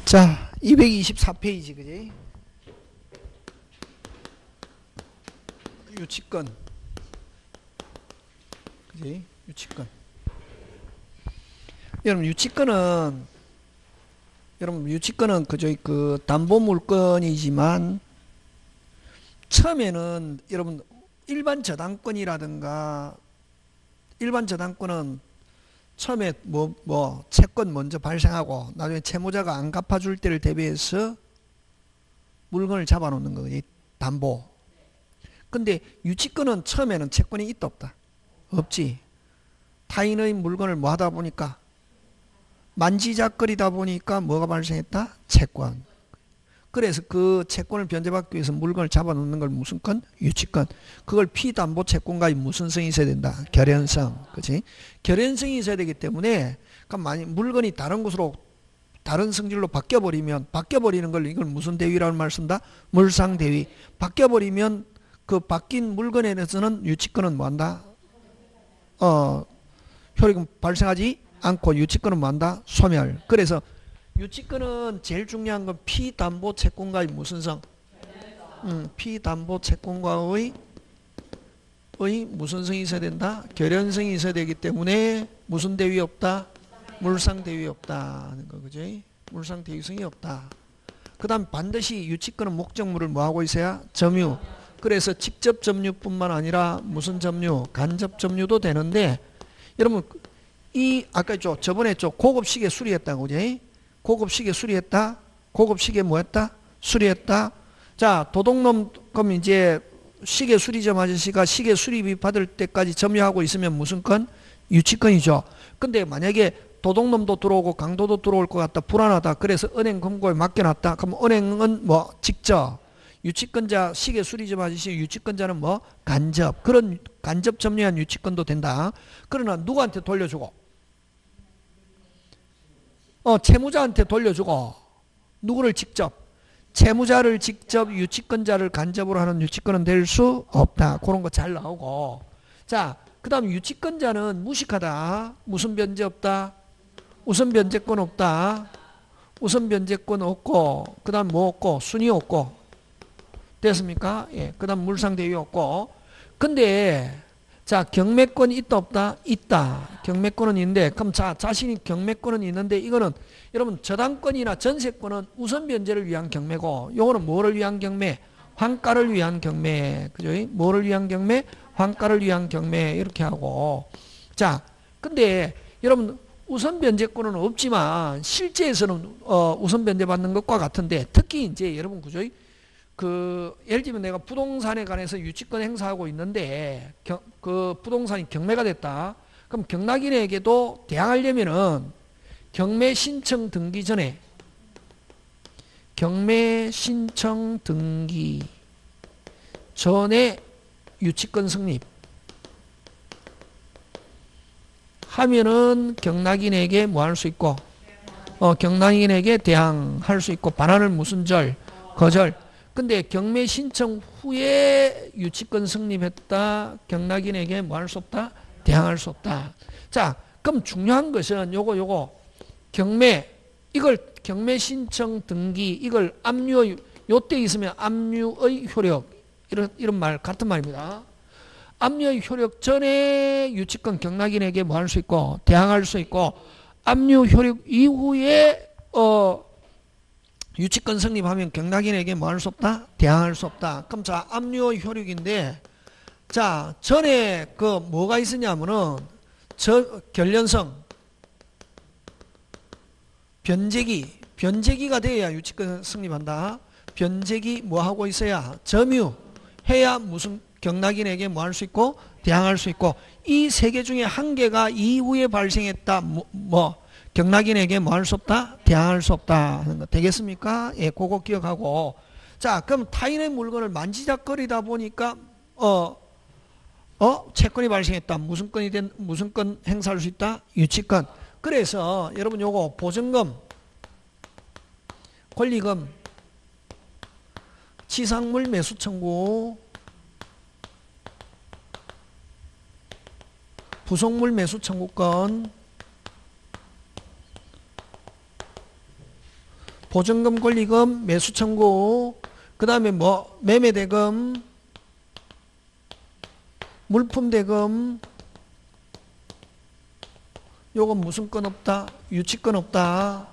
자, 224페이지, 그지? 유치권. 그지? 유치권. 여러분, 유치권은 그저 그 담보 물건이지만, 처음에는 여러분, 일반 저당권이라든가, 일반 저당권은 처음에 채권 먼저 발생하고 나중에 채무자가 안 갚아줄 때를 대비해서 물건을 잡아놓는 거지. 담보. 근데 유치권은 처음에는 채권이 있다 없다? 없지. 타인의 물건을 뭐 하다 보니까 만지작거리다 보니까 뭐가 발생했다? 채권. 그래서 그 채권을 변제받기 위해서 물건을 잡아놓는 걸 무슨 건? 유치권. 그걸 피담보 채권과의 무슨 성이 있어야 된다? 결연성. 그치? 결연성이 있어야 되기 때문에, 그러니까 만약 물건이 다른 곳으로, 다른 성질로 바뀌어버리는 걸 이걸 무슨 대위라는 말 쓴다? 물상대위. 바뀌어버리면 그 바뀐 물건에 대해서는 유치권은 뭐 한다? 효력은 발생하지 않고 유치권은 뭐 한다? 소멸. 그래서 유치권은 제일 중요한 건 피담보 채권과의 무슨 성? 피담보 채권과의 무슨 성이 있어야 된다? 결연성이 있어야 되기 때문에 무슨 대위 없다? 물상 대위 없다 하는 거, 그지? 물상 대위성이 없다. 그 다음 반드시 유치권은 목적물을 뭐 하고 있어야? 점유. 그래서 직접 점유뿐만 아니라 무슨 점유? 간접 점유도 되는데, 여러분 아까 있죠? 저번에 있죠? 고급 시계 수리했다고, 그지? 고급 시계 수리했다. 고급 시계 뭐 했다? 수리했다. 자, 도둑놈, 그럼 이제 시계 수리점 아저씨가 시계 수리비 받을 때까지 점유하고 있으면 무슨 건? 유치권이죠. 근데 만약에 도둑놈도 들어오고 강도도 들어올 것 같다. 불안하다. 그래서 은행 금고에 맡겨놨다. 그럼 은행은 뭐 직접. 유치권자, 시계 수리점 아저씨 유치권자는 뭐? 간접. 그런 간접 점유한 유치권도 된다. 그러나 누구한테 돌려주고? 채무자한테 돌려주고. 누구를 직접? 채무자를 직접 유치권자를 간접으로 하는 유치권은 될 수 없다. 그런 거 잘 나오고. 자, 그 다음 유치권자는 무식하다. 무슨 변제 없다? 우선 변제권 없다. 우선 변제권 없고, 그 다음 뭐 없고? 순위 없고. 됐습니까? 예. 그 다음 물상대위 없고. 근데, 자, 경매권이 있다 없다? 있다. 경매권은 있는데, 그럼 자신이 경매권은 있는데, 이거는 여러분 저당권이나 전세권은 우선 변제를 위한 경매고, 요거는 뭐를 위한 경매? 환가를 위한 경매. 그죠? 뭐를 위한 경매? 환가를 위한 경매. 이렇게 하고. 자, 근데 여러분 우선 변제권은 없지만 실제에서는 우선 변제 받는 것과 같은데, 특히 이제 여러분 그죠? 예를 들면 내가 부동산에 관해서 유치권 행사하고 있는데, 그 부동산이 경매가 됐다. 그럼 경락인에게도 대항하려면은 경매 신청 등기 전에, 경매 신청 등기 전에 유치권 성립 하면은 경락인에게 뭐 할 수 있고, 경락인에게 대항할 수 있고, 반환을 무슨 절? 거절. 근데 경매 신청 후에 유치권 성립했다. 경락인에게 뭐 할 수 없다? 대항할 수 없다. 자, 그럼 중요한 것은 요거 이걸 경매 신청 등기, 이걸 요때 있으면 압류의 효력, 이런 말 같은 말입니다. 압류의 효력 전에 유치권 경락인에게 뭐 할 수 있고, 대항할 수 있고, 압류 효력 이후에 유치권 성립하면 경락인에게 뭐 할 수 없다? 대항할 수 없다. 그럼 자, 압류의 효력인데, 자, 전에 뭐가 있었냐면은, 결연성, 변제기가 돼야 유치권 성립한다. 변제기 뭐 하고 있어야? 점유 해야 무슨 경락인에게 뭐 할 수 있고? 대항할 수 있고. 이 세 개 중에 한 개가 이후에 발생했다. 경락인에게 뭐 할 수 없다? 대항할 수 없다 하는 거 되겠습니까? 예, 그거 기억하고. 자, 그럼 타인의 물건을 만지작거리다 보니까 채권이 발생했다. 무슨 건 행사할 수 있다? 유치권. 그래서 여러분 요거 보증금, 권리금, 지상물 매수 청구, 부속물 매수 청구권, 보증금, 권리금, 매수 청구, 그 다음에 뭐 매매 대금, 물품 대금, 요건 무슨 건 없다? 유치권 없다.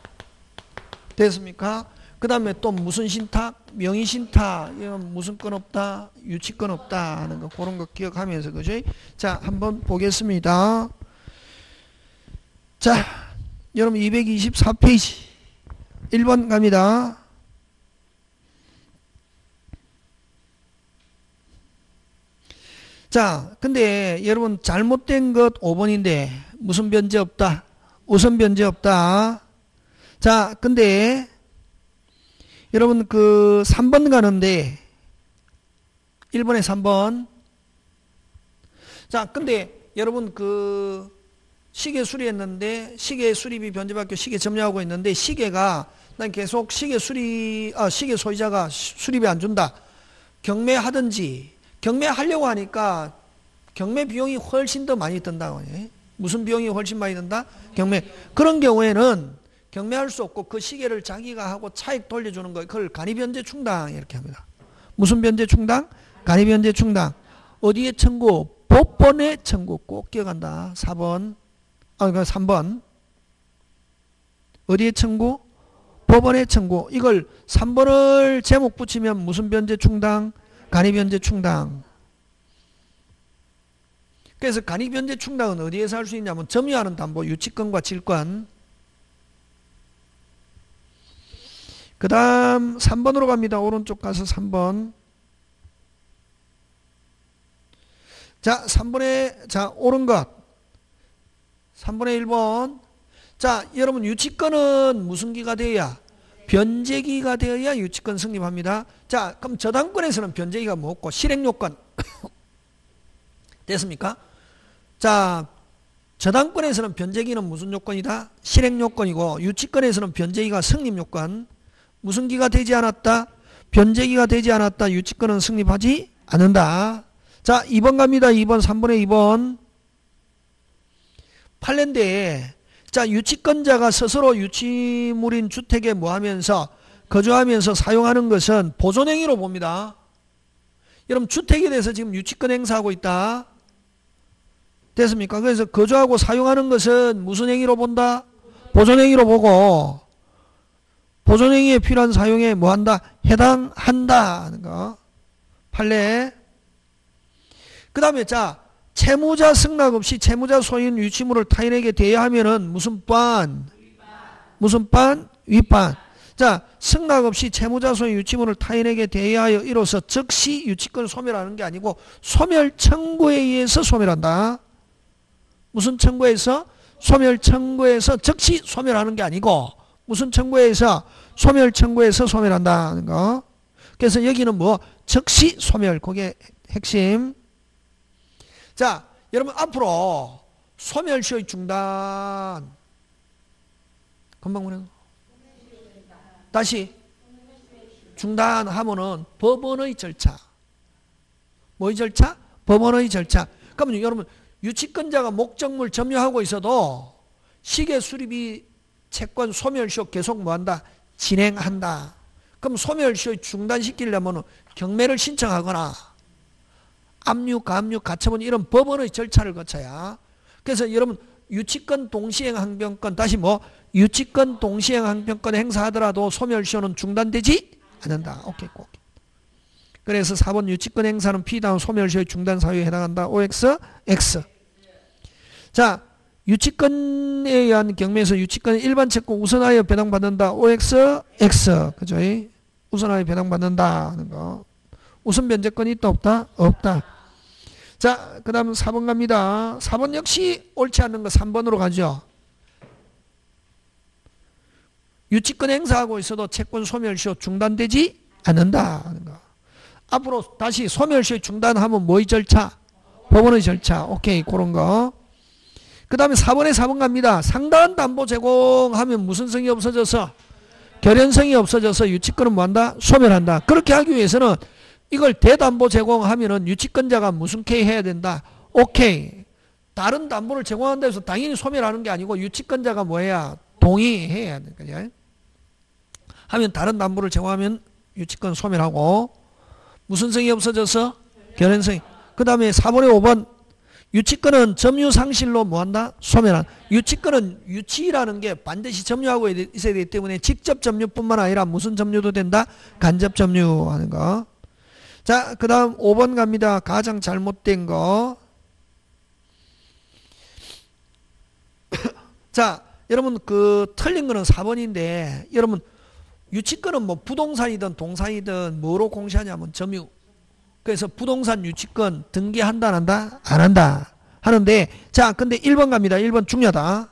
됐습니까? 그 다음에 또 무슨 신탁? 명의신탁. 이건 무슨 건 없다? 유치권 없다 하는 거, 그런 거 기억하면서, 그죠? 자, 한번 보겠습니다. 자, 여러분 224페이지 1번 갑니다. 자, 근데 여러분 잘못된 것 5번인데 무슨 변제 없다? 우선 변제 없다. 자, 근데 여러분 그 3번 가는데 1번에 3번. 자, 근데 여러분 그 시계 수리했는데 시계 수리비 변제받고 시계 점유하고 있는데 시계가 난 계속 시계 시계 소유자가 수리비 안 준다. 경매하든지, 경매하려고 하니까 경매 비용이 훨씬 더 많이 든다고. 무슨 비용이 훨씬 많이 든다? 경매. 그런 경우에는 경매할 수 없고 그 시계를 자기가 하고 차익 돌려주는 거, 그걸 간이변제 충당 이렇게 합니다. 무슨 변제 충당? 간이변제 충당. 어디에 청구? 법원에 청구. 꼭 기억한다. 4번. 3번. 어디에 청구? 법원에 청구. 이걸 3번을 제목 붙이면 무슨 변제 충당? 간이변제 충당. 그래서 간이변제 충당은 어디에서 할 수 있냐면 점유하는 담보, 유치권과 질권. 그 다음 3번으로 갑니다. 오른쪽 가서 3번. 자, 3번에, 자, 옳은 것. 3번에 1번. 자, 여러분 유치권은 무슨 기가 되어야? 변제기가 되어야 유치권 성립합니다. 자, 그럼 저당권에서는 변제기가 뭐 없고 실행요건. 됐습니까? 자, 저당권에서는 변제기는 무슨 요건이다? 실행요건이고 유치권에서는 변제기가 성립요건. 무슨 기가 되지 않았다? 변제기가 되지 않았다. 유치권은 성립하지 않는다. 자, 2번 갑니다. 2번, 3번에 2번. 판례인데, 자, 유치권자가 스스로 유치물인 주택에 뭐 하면서, 거주하면서 사용하는 것은 보존행위로 봅니다. 여러분, 주택에 대해서 지금 유치권 행사하고 있다. 됐습니까? 그래서 거주하고 사용하는 것은 무슨 행위로 본다? 보존행위로 보고, 보존행위에 필요한 사용에 뭐 한다? 해당한다 하는 거. 판례. 그 다음에 자, 채무자 승낙 없이 채무자 소유인 유치물을 타인에게 대여하면은 무슨 반? 무슨 반? 윗반. 자, 승낙 없이 채무자 소유 유치물을 타인에게 대여하여 이로써 즉시 유치권을 소멸하는 게 아니고 소멸 청구에 의해서 소멸한다. 무슨 청구에서? 소멸 청구에서 즉시 소멸하는 게 아니고 무슨 청구에서? 소멸 청구에서 소멸한다는 거. 그래서 여기는 뭐 즉시 소멸, 그게 핵심. 자, 여러분 앞으로 소멸시효 중단. 금방 보내. 다시 중단하면은 법원의 절차. 뭐의 절차? 법원의 절차. 그러면 여러분 유치권자가 목적물 점유하고 있어도 시계 수리비 채권 소멸시효 계속 뭐한다? 진행한다. 그럼 소멸시효 중단시키려면 경매를 신청하거나 압류, 가압류, 가처분 이런 법원의 절차를 거쳐야. 그래서 여러분 유치권 동시행 항변권, 다시 뭐 유치권 동시행 항변권 행사하더라도 소멸시효는 중단되지 않는다. 오케이, 오케이. 그래서 4번 유치권 행사는 피다운 소멸시효 중단 사유에 해당한다. OX, X. 자, 유치권에 의한 경매에서 유치권 일반 채권 우선하여 배당받는다. OX, X. 그죠? 우선하여 배당받는다 하는 거. 우선 변제권이 있다 없다? 없다. 자, 그 다음 4번 갑니다. 4번 역시 옳지 않는 거 3번으로 가죠. 유치권 행사하고 있어도 채권 소멸시효 중단되지 않는다 하는 거. 앞으로 다시 소멸시효 중단하면 뭐의 절차? 법원의 절차. 오케이, 그런 거. 그 다음에 4번에 4번 갑니다. 상당한 담보 제공하면 무슨 성이 없어져서? 결연성이 없어져서 유치권은 뭐한다? 소멸한다. 그렇게 하기 위해서는 이걸 대담보 제공하면은 유치권자가 무슨 K 해야 된다? 오케이. 다른 담보를 제공한다 해서 당연히 소멸하는 게 아니고 유치권자가 뭐해야? 동의해야 되는 거죠. 하면 다른 담보를 제공하면 유치권 소멸하고 무슨 성이 없어져서 결연성이. 그 다음에 4번에 5번 유치권은 점유상실로 뭐한다? 소멸한. 유치권은 유치라는 게 반드시 점유하고 있어야 되기 때문에 직접 점유뿐만 아니라 무슨 점유도 된다? 간접 점유하는 거. 자, 그 다음 5번 갑니다. 가장 잘못된 거. 자, 여러분 그 틀린 거는 4번인데 여러분 유치권은 뭐 부동산이든 동산이든 뭐로 공시하냐면 점유. 그래서 부동산 유치권 등기한다 안 한다? 안 한다 하는데, 자 근데 1번 갑니다. 1번 중요하다.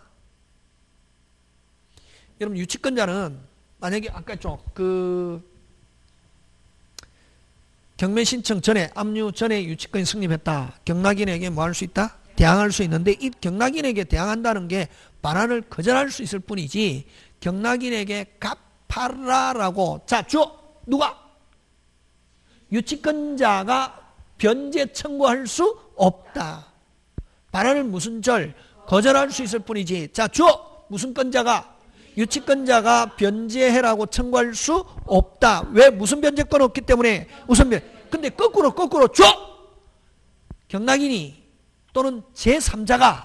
여러분 유치권자는 만약에 아까 그 경매 신청 전에 압류 전에 유치권이 성립했다. 경락인에게 뭐 할 수 있다? 대항할 수 있는데 이 경락인에게 대항한다는 게 반환을 거절할 수 있을 뿐이지 경락인에게 갚아라라고 자 줘! 누가? 유치권자가 변제 청구할 수 없다. 반환을 무슨 절? 거절할 수 있을 뿐이지. 자 줘! 무슨 권자가? 유치권자가 변제해라고 청구할 수 없다. 왜? 무슨 변제권 없기 때문에 우선 근데 거꾸로 줘! 경락인이 또는 제3자가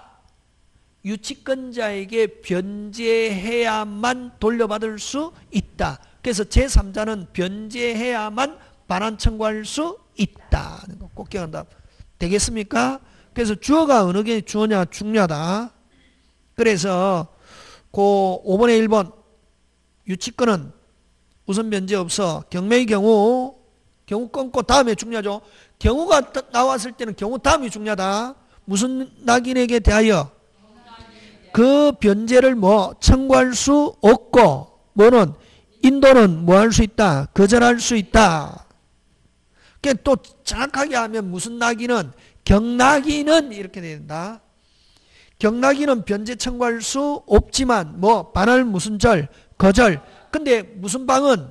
유치권자에게 변제해야만 돌려받을 수 있다. 그래서 제3자는 변제해야만 반환 청구할 수 있다는 거 꼭 기억한다. 되겠습니까? 그래서 주어가 어느 게 주어냐 중요하다. 그래서 그 5번에 1번 유치권은 우선 변제 없어. 경매의 경우 끊고 다음에 중요하죠. 경우가 나왔을 때는 경우 다음이 중요하다. 무슨 낙인에게 대하여 그 변제를 뭐 청구할 수 없고 뭐는 인도는 뭐 할 수 있다. 거절할 수 있다. 또 정확하게 하면 무슨 낙인은 경락인은 이렇게 된다. 경락인은 변제 청구할 수 없지만 뭐 반할 무슨 절 거절. 근데 무슨 방은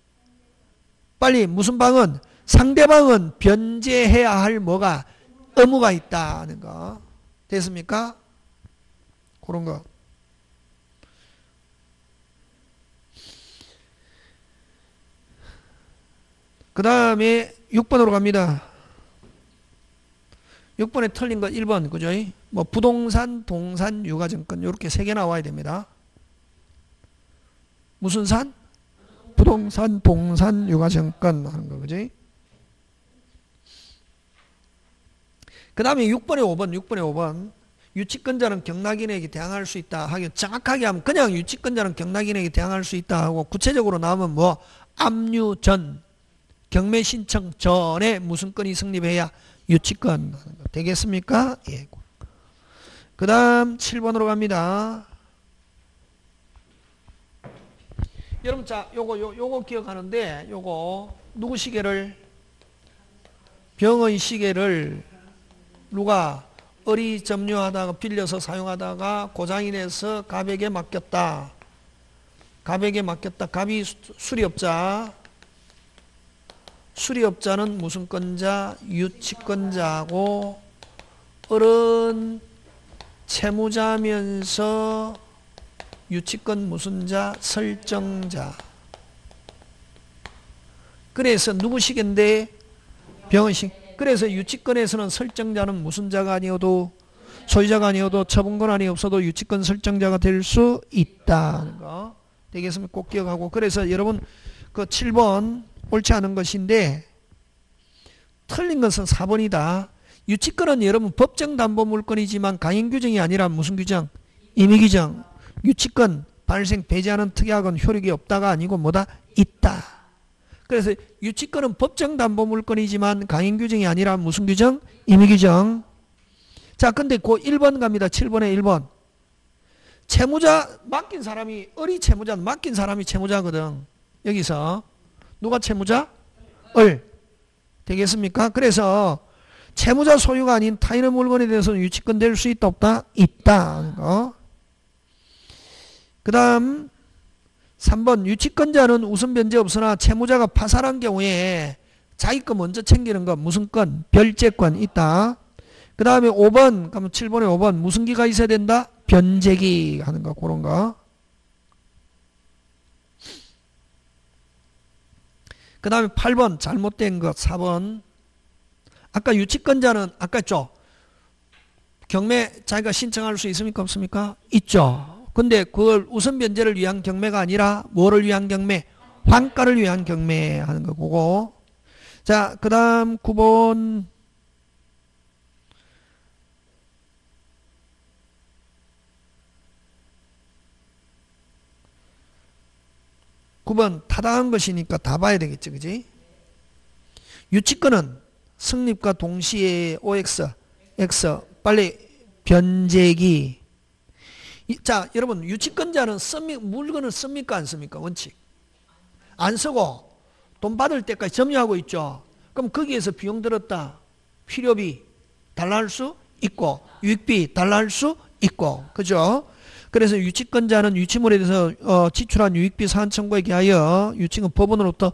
빨리 무슨 방은 상대방은 변제해야 할 뭐가 의무가 있다는 거. 됐습니까? 그런 거. 그 다음에 6번으로 갑니다. 6번에 틀린 거 1번 그죠? 뭐 부동산, 동산, 유가증권 이렇게 3개 나와야 됩니다. 무슨 산? 부동산, 동산, 유가증권 하는 거 그지? 그 다음에 6번에 5번 유치권자는 경락인에게 대항할 수 있다 하긴 정확하게 하면 그냥 유치권자는 경락인에게 대항할 수 있다 하고 구체적으로 나오면 뭐 압류 전 경매 신청 전에 무슨 건이 성립해야 유치권 되겠습니까? 예. 그 다음 7번으로 갑니다. 여러분 자 요거 기억하는데 요거 누구 시계를 병의 시계를 누가 어리 점유하다가 빌려서 사용하다가 고장이 돼서 갑에게 맡겼다. 갑이 수리업자는 무슨 건자? 유치권자고 어른 채무자면서 유치권 무슨 자? 설정자. 그래서 누구 시계인데? 병의식. 그래서 유치권에서는 설정자는 무슨 자가 아니어도 소유자가 아니어도 처분권한이 없어도 유치권 설정자가 될 수 있다는 거. 되겠으면 꼭 기억하고. 그래서 여러분 그 7번 옳지 않은 것인데 틀린 것은 4번이다. 유치권은 여러분 법정담보물권이지만 강행규정이 아니라 무슨 규정? 임의규정. 유치권 발생 배제하는 특약은 효력이 없다가 아니고 뭐다? 있다. 그래서 유치권은 법정담보물권이지만 강행규정이 아니라 무슨 규정? 임의규정. 자 근데 그 1번 갑니다. 7번에 1번 채무자 맡긴 사람이 어리 채무자는 맡긴 사람이 채무자거든. 여기서 누가 채무자? 되겠습니까? 그래서 채무자 소유가 아닌 타인의 물건에 대해서는 유치권 될 수 있다 없다? 있다. 그 다음 3번 유치권자는 우선 변제 없으나 채무자가 파산한 경우에 자기 거 먼저 챙기는 거 무슨 건? 별제권 있다. 그 다음에 5번 그러면 7번에 5번 무슨 기가 있어야 된다? 변제기 하는 거 그런 거. 그 다음에 8번 잘못된 것 4번. 아까 유치권자는 아까 있죠. 경매 자기가 신청할 수 있습니까 없습니까? 있죠. 근데 그걸 우선 변제를 위한 경매가 아니라 뭐를 위한 경매? 환가를 위한 경매 하는 거고. 자, 그 다음 9번. 9번 타당한 것이니까 다 봐야 되겠죠. 그지? 유치권은 성립과 동시에 OX, X, 빨리 변제기. 자, 여러분 유치권자는 물건을 씁니까 안 씁니까? 원칙. 안 쓰고 돈 받을 때까지 점유하고 있죠. 그럼 거기에서 비용 들었다. 필요비 달라할 수 있고 유익비 달라할 수 있고. 그죠? 그래서 유치권자는 유치물에 대해서 지출한 유익비 사안 청구에 기하여 유치권 법원으로부터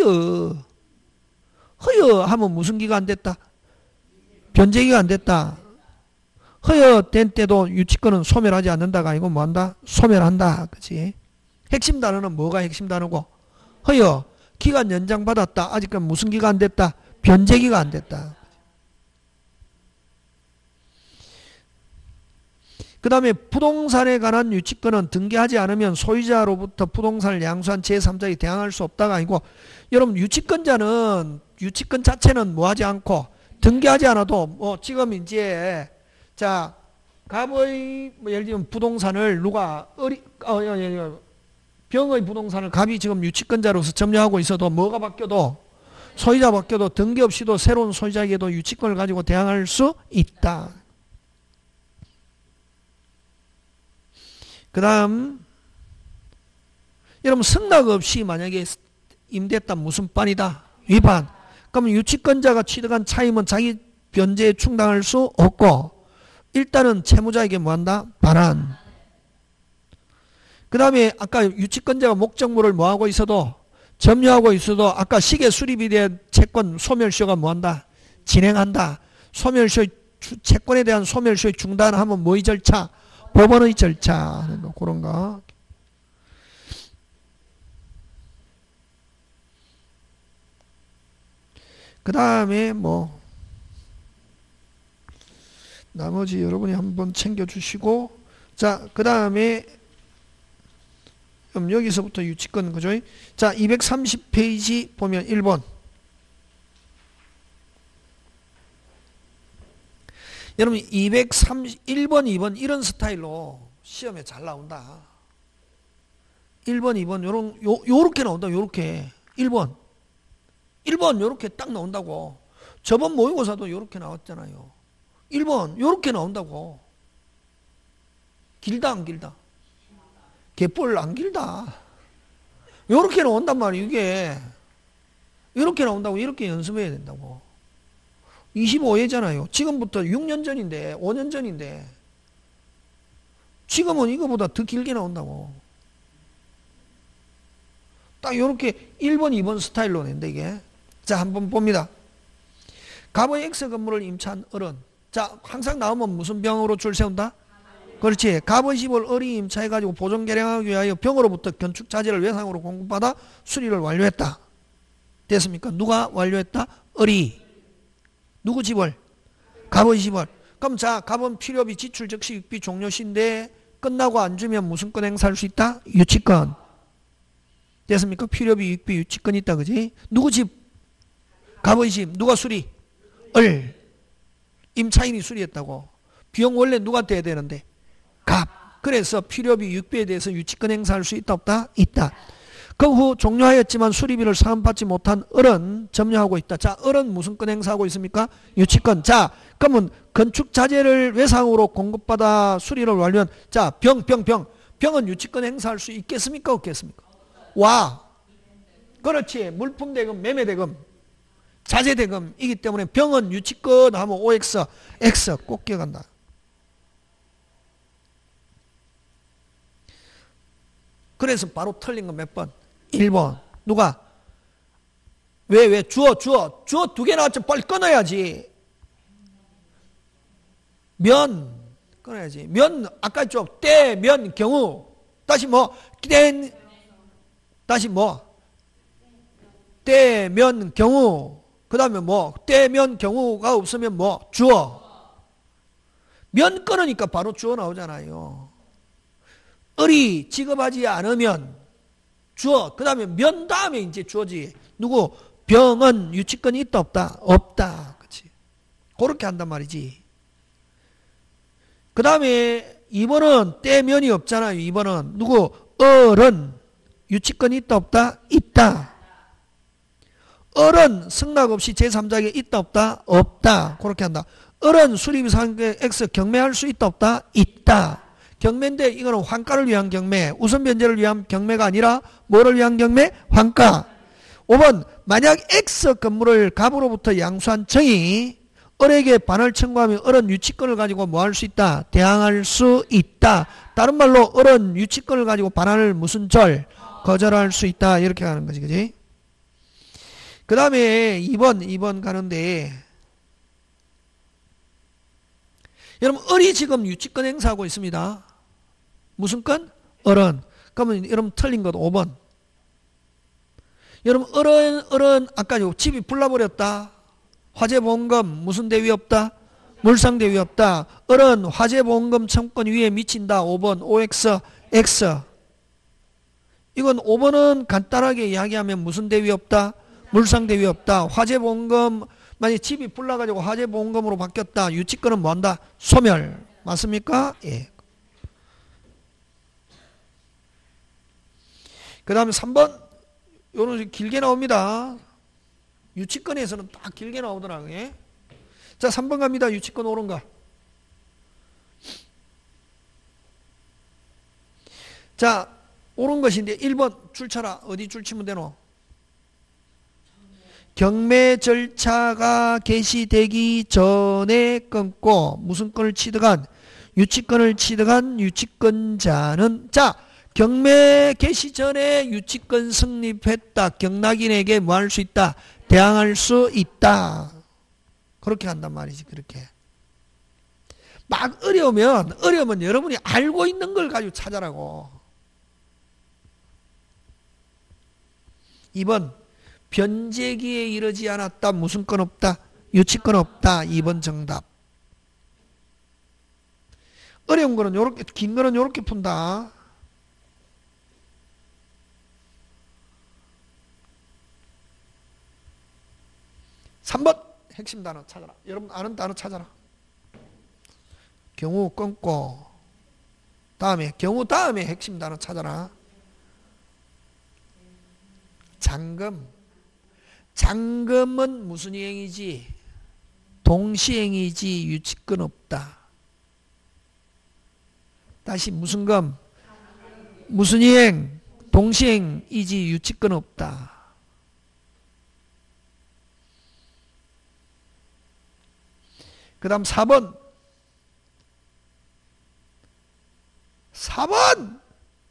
허여하면 무슨 기가 안 됐다? 변제기가 안 됐다. 허여된 때도 유치권은 소멸하지 않는다가 아니고 뭐한다? 소멸한다. 그치? 핵심 단어는 뭐가 핵심 단어고? 허여. 기간 연장 받았다. 아직까지 무슨 기가 안 됐다? 변제기가 안 됐다. 그 다음에 부동산에 관한 유치권은 등기하지 않으면 소유자로부터 부동산을 양수한 제3자에게 대항할 수 없다가 아니고, 여러분 유치권자는 유치권 자체는 뭐하지 않고 등기하지 않아도 지금 이제 자 갑의 예를 들면 부동산을 누가 병의 부동산을 갑이 지금 유치권자로서 점유하고 있어도 뭐가 바뀌어도 소유자 바뀌어도 등기 없이도 새로운 소유자에게도 유치권을 가지고 대항할 수 있다. 그 다음 여러분 승낙 없이 만약에 임대했다 무슨 반이다? 위반. 그러면 유치권자가 취득한 차임은 자기 변제에 충당할 수 없고 일단은 채무자에게 뭐한다? 반환. 그 다음에 아까 유치권자가 목적물을 뭐하고 있어도 점유하고 있어도 아까 시계 수립에 대한 채권 소멸시효가 뭐한다? 진행한다. 소멸시효 채권에 대한 소멸시효 중단하면 뭐의 절차? 법원의 절차 하는 거 그런 거. 그 다음에 뭐 나머지 여러분이 한번 챙겨주시고 자 그 다음에 여기서부터 유치권 그죠? 자 230페이지 보면 1번 여러분 231번 2번 이런 스타일로 시험에 잘 나온다. 1번 2번 요렇게 나온다. 요렇게 1번 요렇게 딱 나온다고. 저번 모의고사도 요렇게 나왔잖아요. 1번 요렇게 나온다고. 길다 안 길다? 개뿔 안 길다. 요렇게 나온단 말이에요. 이게 이렇게 나온다고. 이렇게 연습해야 된다고. 25회잖아요. 지금부터 6년 전인데 5년 전인데 지금은 이거보다 더 길게 나온다고. 딱 요렇게 1번 2번 스타일로 낸다 이게. 자 한번 봅니다. 갑의 X 건물을 임차한 어른. 자 항상 나오면 무슨 병으로 줄 세운다? 그렇지. 갑의 집을 을이 임차해가지고 보존 개량하기 위하여 병으로부터 건축 자재를 외상으로 공급받아 수리를 완료했다. 됐습니까? 누가 완료했다? 을이. 누구 집을? 갑의 집을. 그럼 자 갑은 필요비 지출 즉시 유익비 종료시인데 끝나고 안 주면 무슨 권 행사할 수 있다? 유치권. 됐습니까? 필요비 유익비 유치권 있다. 그지? 누구 집? 갑의 집. 누가 수리? 을. 임차인이 수리했다고. 비용 원래 누구한테 해야 되는데? 갑. 그래서 필요비 유익비에 대해서 유치권 행사할 수 있다 없다? 있다. 그 후 종료하였지만 수리비를 사은받지 못한 을은 점유하고 있다. 자, 을은 무슨 권 행사하고 있습니까? 유치권. 자, 그러면 건축 자재를 외상으로 공급받아 수리를 완료한 자, 병은 유치권 행사할 수 있겠습니까? 없겠습니까? 와. 그렇지. 물품 대금, 매매 대금, 자재 대금이기 때문에 병은 유치권 하면 OX, X 꼭 기억한다. 그래서 바로 틀린 거 몇 번? 1번. 누가? 왜? 주어 두 개 나왔죠. 빨리 끊어야지. 면 끊어야지. 면 아까 있죠. 때, 면, 경우. 다시 뭐? 다시 뭐? 때면 경우, 그 다음에 뭐 때면 경우가 없으면 뭐 주어. 면 끊으니까 바로 주어 나오잖아요. 을이 지급하지 않으면 주어, 그 다음에 면 다음에 이제 주어지. 누구? 병은 유치권이 있다 없다? 없다. 그치? 그렇게 한단 말이지. 그 다음에 2번은 때면이 없잖아요. 2번은 누구? 을은 유치권이 있다 없다? 있다. 을은 승낙 없이 제3자에게 있다 없다? 없다. 그렇게 한다. 을은 수리비상계 X 경매할 수 있다 없다? 있다. 경매인데 이거는 환가를 위한 경매, 우선 변제를 위한 경매가 아니라 뭐를 위한 경매? 환가. 5번 만약 X 건물을 갑으로부터 양수한 정이 을에게 반을 청구하면 을은 유치권을 가지고 뭐 할 수 있다? 대항할 수 있다. 다른 말로 을은 유치권을 가지고 반환을 무슨 절? 거절할 수 있다. 이렇게 가는 거지. 그지? 그 다음에 2번 가는데 여러분 을이 지금 유치권 행사하고 있습니다. 무슨 건? 을은. 그러면 여러분 틀린 것 5번. 여러분 을은 아까 집이 불나버렸다. 화재보험금 무슨 대위 없다? 물상대위 없다. 을은 화재보험금 청구권 위에 미친다. 5번 OX X. 이건 5번은 간단하게 이야기하면 무슨 대위 없다? 물상대위 없다. 화재보험금 만약 집이 불나가지고 화재보험금으로 바뀌었다. 유치권은 뭐한다? 소멸. 맞습니까? 예. 그 다음에 3번 요는 길게 나옵니다. 유치권에서는 딱 길게 나오더라고요. 예? 자 3번 갑니다. 유치권 옳은가? 자 옳은 것인데 1번 줄 쳐라. 어디 줄 치면 되노? 경매 절차가 개시되기 전에 끊고 무슨 건을 취득한? 유치권을 취득한 유치권자는 자 경매 개시 전에 유치권 성립했다. 경락인에게 뭐 할 수 있다? 대항할 수 있다. 그렇게 한단 말이지. 그렇게 막 어려우면 여러분이 알고 있는 걸 가지고 찾아라고. 2번 변제기에 이르지 않았다. 무슨 건 없다? 유치권 없다. 2번 정답. 어려운 거는 요렇게, 긴 거는 요렇게 푼다. (3번) 핵심 단어 찾아라. 여러분 아는 단어 찾아라. 경우 끊고 다음에 경우 다음에 핵심 단어 찾아라. 잔금. 잔금은 무슨 이행이지? 동시행이지 유치권 없다. 다시 무슨 금? 무슨 이행? 동시행이지 유치권 없다. 그 다음 4번. 4번!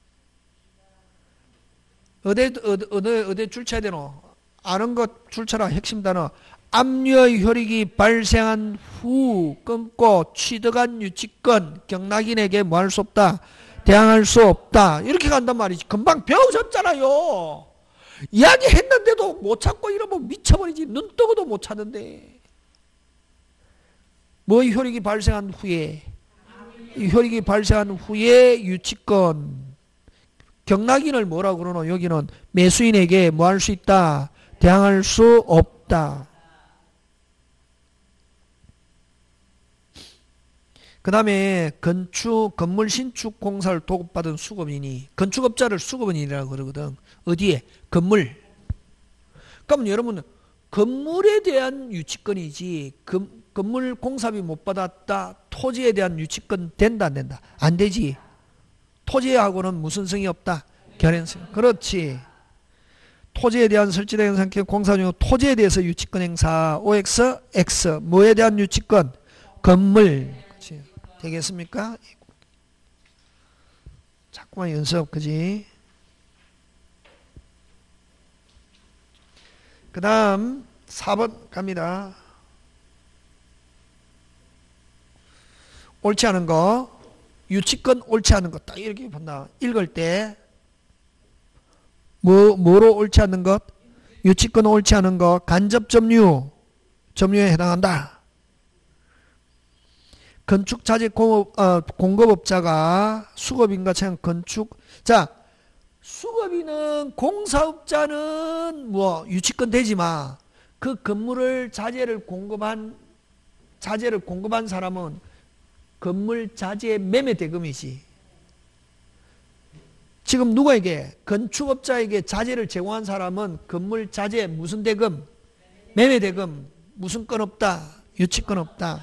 어디 줄 쳐야 되노? 아는 것 줄 쳐라. 핵심 단어. 압류의 효력이 발생한 후 끊고 취득한 유치권 경락인에게 뭐 할 수 없다? 대항할 수 없다. 이렇게 간단 말이지. 금방 배우셨잖아요. 이야기했는데도 못 찾고 이러면 미쳐버리지. 눈 뜨고도 못 찾는데. 뭐의 효력이 발생한 후에? 이 효력이 발생한 후에 유치권 경락인을 뭐라고 그러노? 여기는 매수인에게 뭐 할 수 있다? 대항할 수 없다. 그 다음에 건물 신축 공사를 도급받은 수급인이 건축업자를 수급인이라고 그러거든. 어디에? 건물. 그럼 여러분 건물에 대한 유치권이지 건물 공사비 못 받았다. 토지에 대한 유치권 된다 안 된다? 안 되지. 토지하고는 무슨 성이 없다? 결연성. 그렇지. 토지에 대한 설치된 행상 공사 중 토지에 대해서 유치권 행사 OX X 뭐에 대한 유치권? 건물. 그렇지. 되겠습니까? 자꾸만 연습. 그지? 그 다음 4번 갑니다. 옳지 않은 거. 유치권 옳지 않은 것 딱 이렇게 본다. 읽을 때 뭐로 옳지 않는 것? 유치권 옳지 않은 거 간접 점유에 해당한다. 건축 자재 공급업자가 수급인가 체한 건축. 자, 수급인은 공사업자는 뭐 유치권 되지만 그 건물을 자재를 공급한 사람은 건물 자재 매매 대금이지. 지금 누구에게? 건축업자에게 자재를 제공한 사람은 건물 자재 무슨 대금? 매매 대금. 무슨 건 없다? 유치권 없다.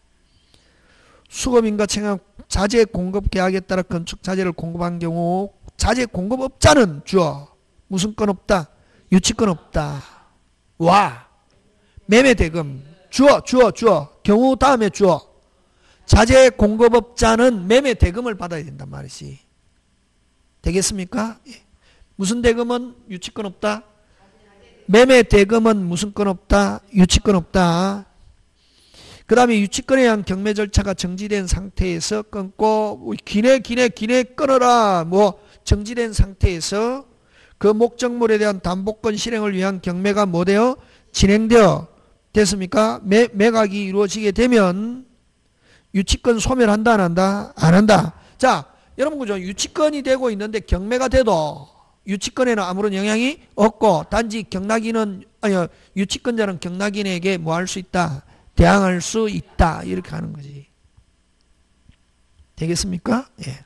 수급인가 청약 자재 공급 계약에 따라 건축 자재를 공급한 경우 자재 공급업자는 주어 무슨 건 없다? 유치권 없다. 와 매매 대금 주어 경우 다음에 주어 자재 공급업자는 매매 대금을 받아야 된단 말이지. 되겠습니까? 무슨 대금은 유치권 없다? 매매 대금은 무슨 건 없다? 유치권 없다. 그 다음에 유치권에 의한 경매 절차가 정지된 상태에서 끊고 기내 끊어라 뭐 정지된 상태에서 그 목적물에 대한 담보권 실행을 위한 경매가 뭐 되어? 진행되어 됐습니까? 매각이 이루어지게 되면 유치권 소멸한다 안 한다? 안 한다. 자 여러분 그죠? 유치권이 되고 있는데 경매가 돼도 유치권에는 아무런 영향이 없고 단지 유치권자는 경락인에게 뭐 할 수 있다? 대항할 수 있다. 이렇게 하는 거지. 되겠습니까? 예.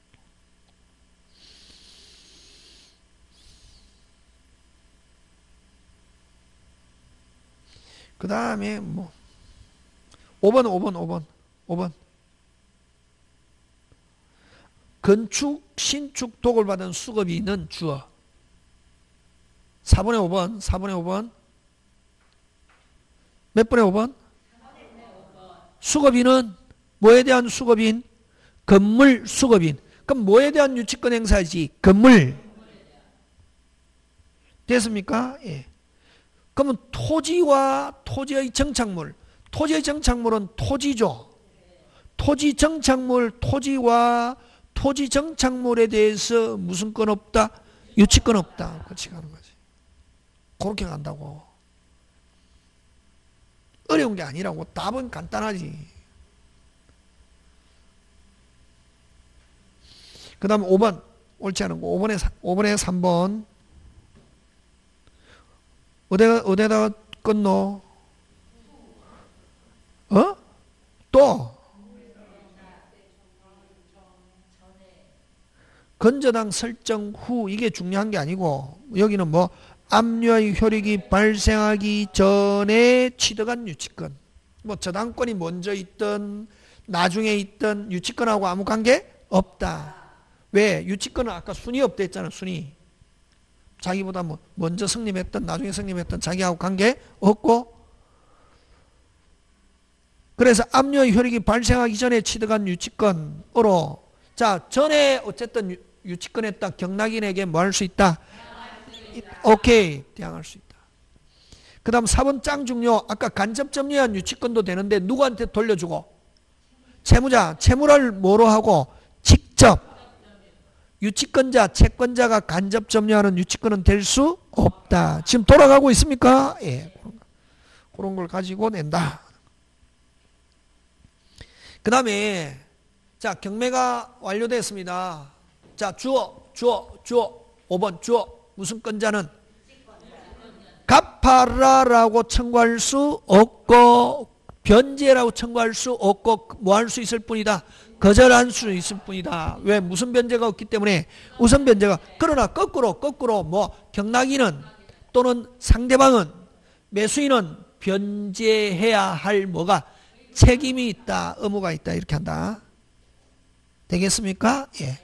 그 다음에 뭐 5번 건축, 신축 도급을 받은 수급인은 주어 4번에 5번 몇 번에 5번? 수급인은 뭐에 대한 수급인? 건물 수급인. 그럼 뭐에 대한 유치권 행사이지? 건물. 됐습니까? 예. 그러면 토지와 토지의 정착물. 토지의 정착물은 토지죠. 토지 정착물, 토지와 토지 정착물에 대해서 무슨 건 없다? 유치권 없다. 그렇게 가는 거지. 그렇게 간다고. 어려운 게 아니라고. 답은 간단하지. 그 다음에 5번. 옳지 않은 거. 5번에 3번. 어디다가 끊노? 또? 건저당 설정 후. 이게 중요한 게 아니고, 여기는 뭐, 압류의 효력이 발생하기 전에 취득한 유치권. 뭐 저당권이 먼저 있든 나중에 있든 유치권하고 아무 관계 없다. 왜? 유치권은 아까 순위 없다 했잖아. 순위. 자기보다 뭐 먼저 성립했던 나중에 성립했던 자기하고 관계 없고. 그래서 압류의 효력이 발생하기 전에 취득한 유치권으로 자 전에 어쨌든 유치권했다 경락인에게 뭐 할 수 있다? 오케이. 대항할 수 있다. 그 다음 4번 짱 중요. 아까 간접 점유한 유치권도 되는데 누구한테 돌려주고? 채무를 뭐로 하고? 직접. 유치권자, 채권자가 간접 점유하는 유치권은 될 수 없다. 지금 돌아가고 있습니까? 예. 그런 걸 가지고 낸다. 그 다음에 자 경매가 완료됐습니다. 자 주어 5번 주어. 무슨 건자는? 갚아라라고 청구할 수 없고 변제라고 청구할 수 없고 뭐 할 수 있을 뿐이다. 거절할 수 있을 뿐이다. 왜? 무슨 변제가 없기 때문에 우선 변제가. 그러나 거꾸로 뭐 경락인은 또는 상대방은 매수인은 변제해야 할 뭐가 책임이 있다. 의무가 있다. 이렇게 한다. 되겠습니까? 예.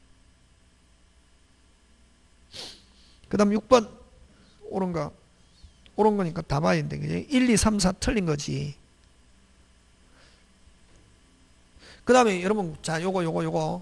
그 다음 6번 옳은가? 옳은 거니까 다 봐야 되는데 그지? 1, 2, 3, 4 틀린 거지. 그 다음에 여러분 자 요거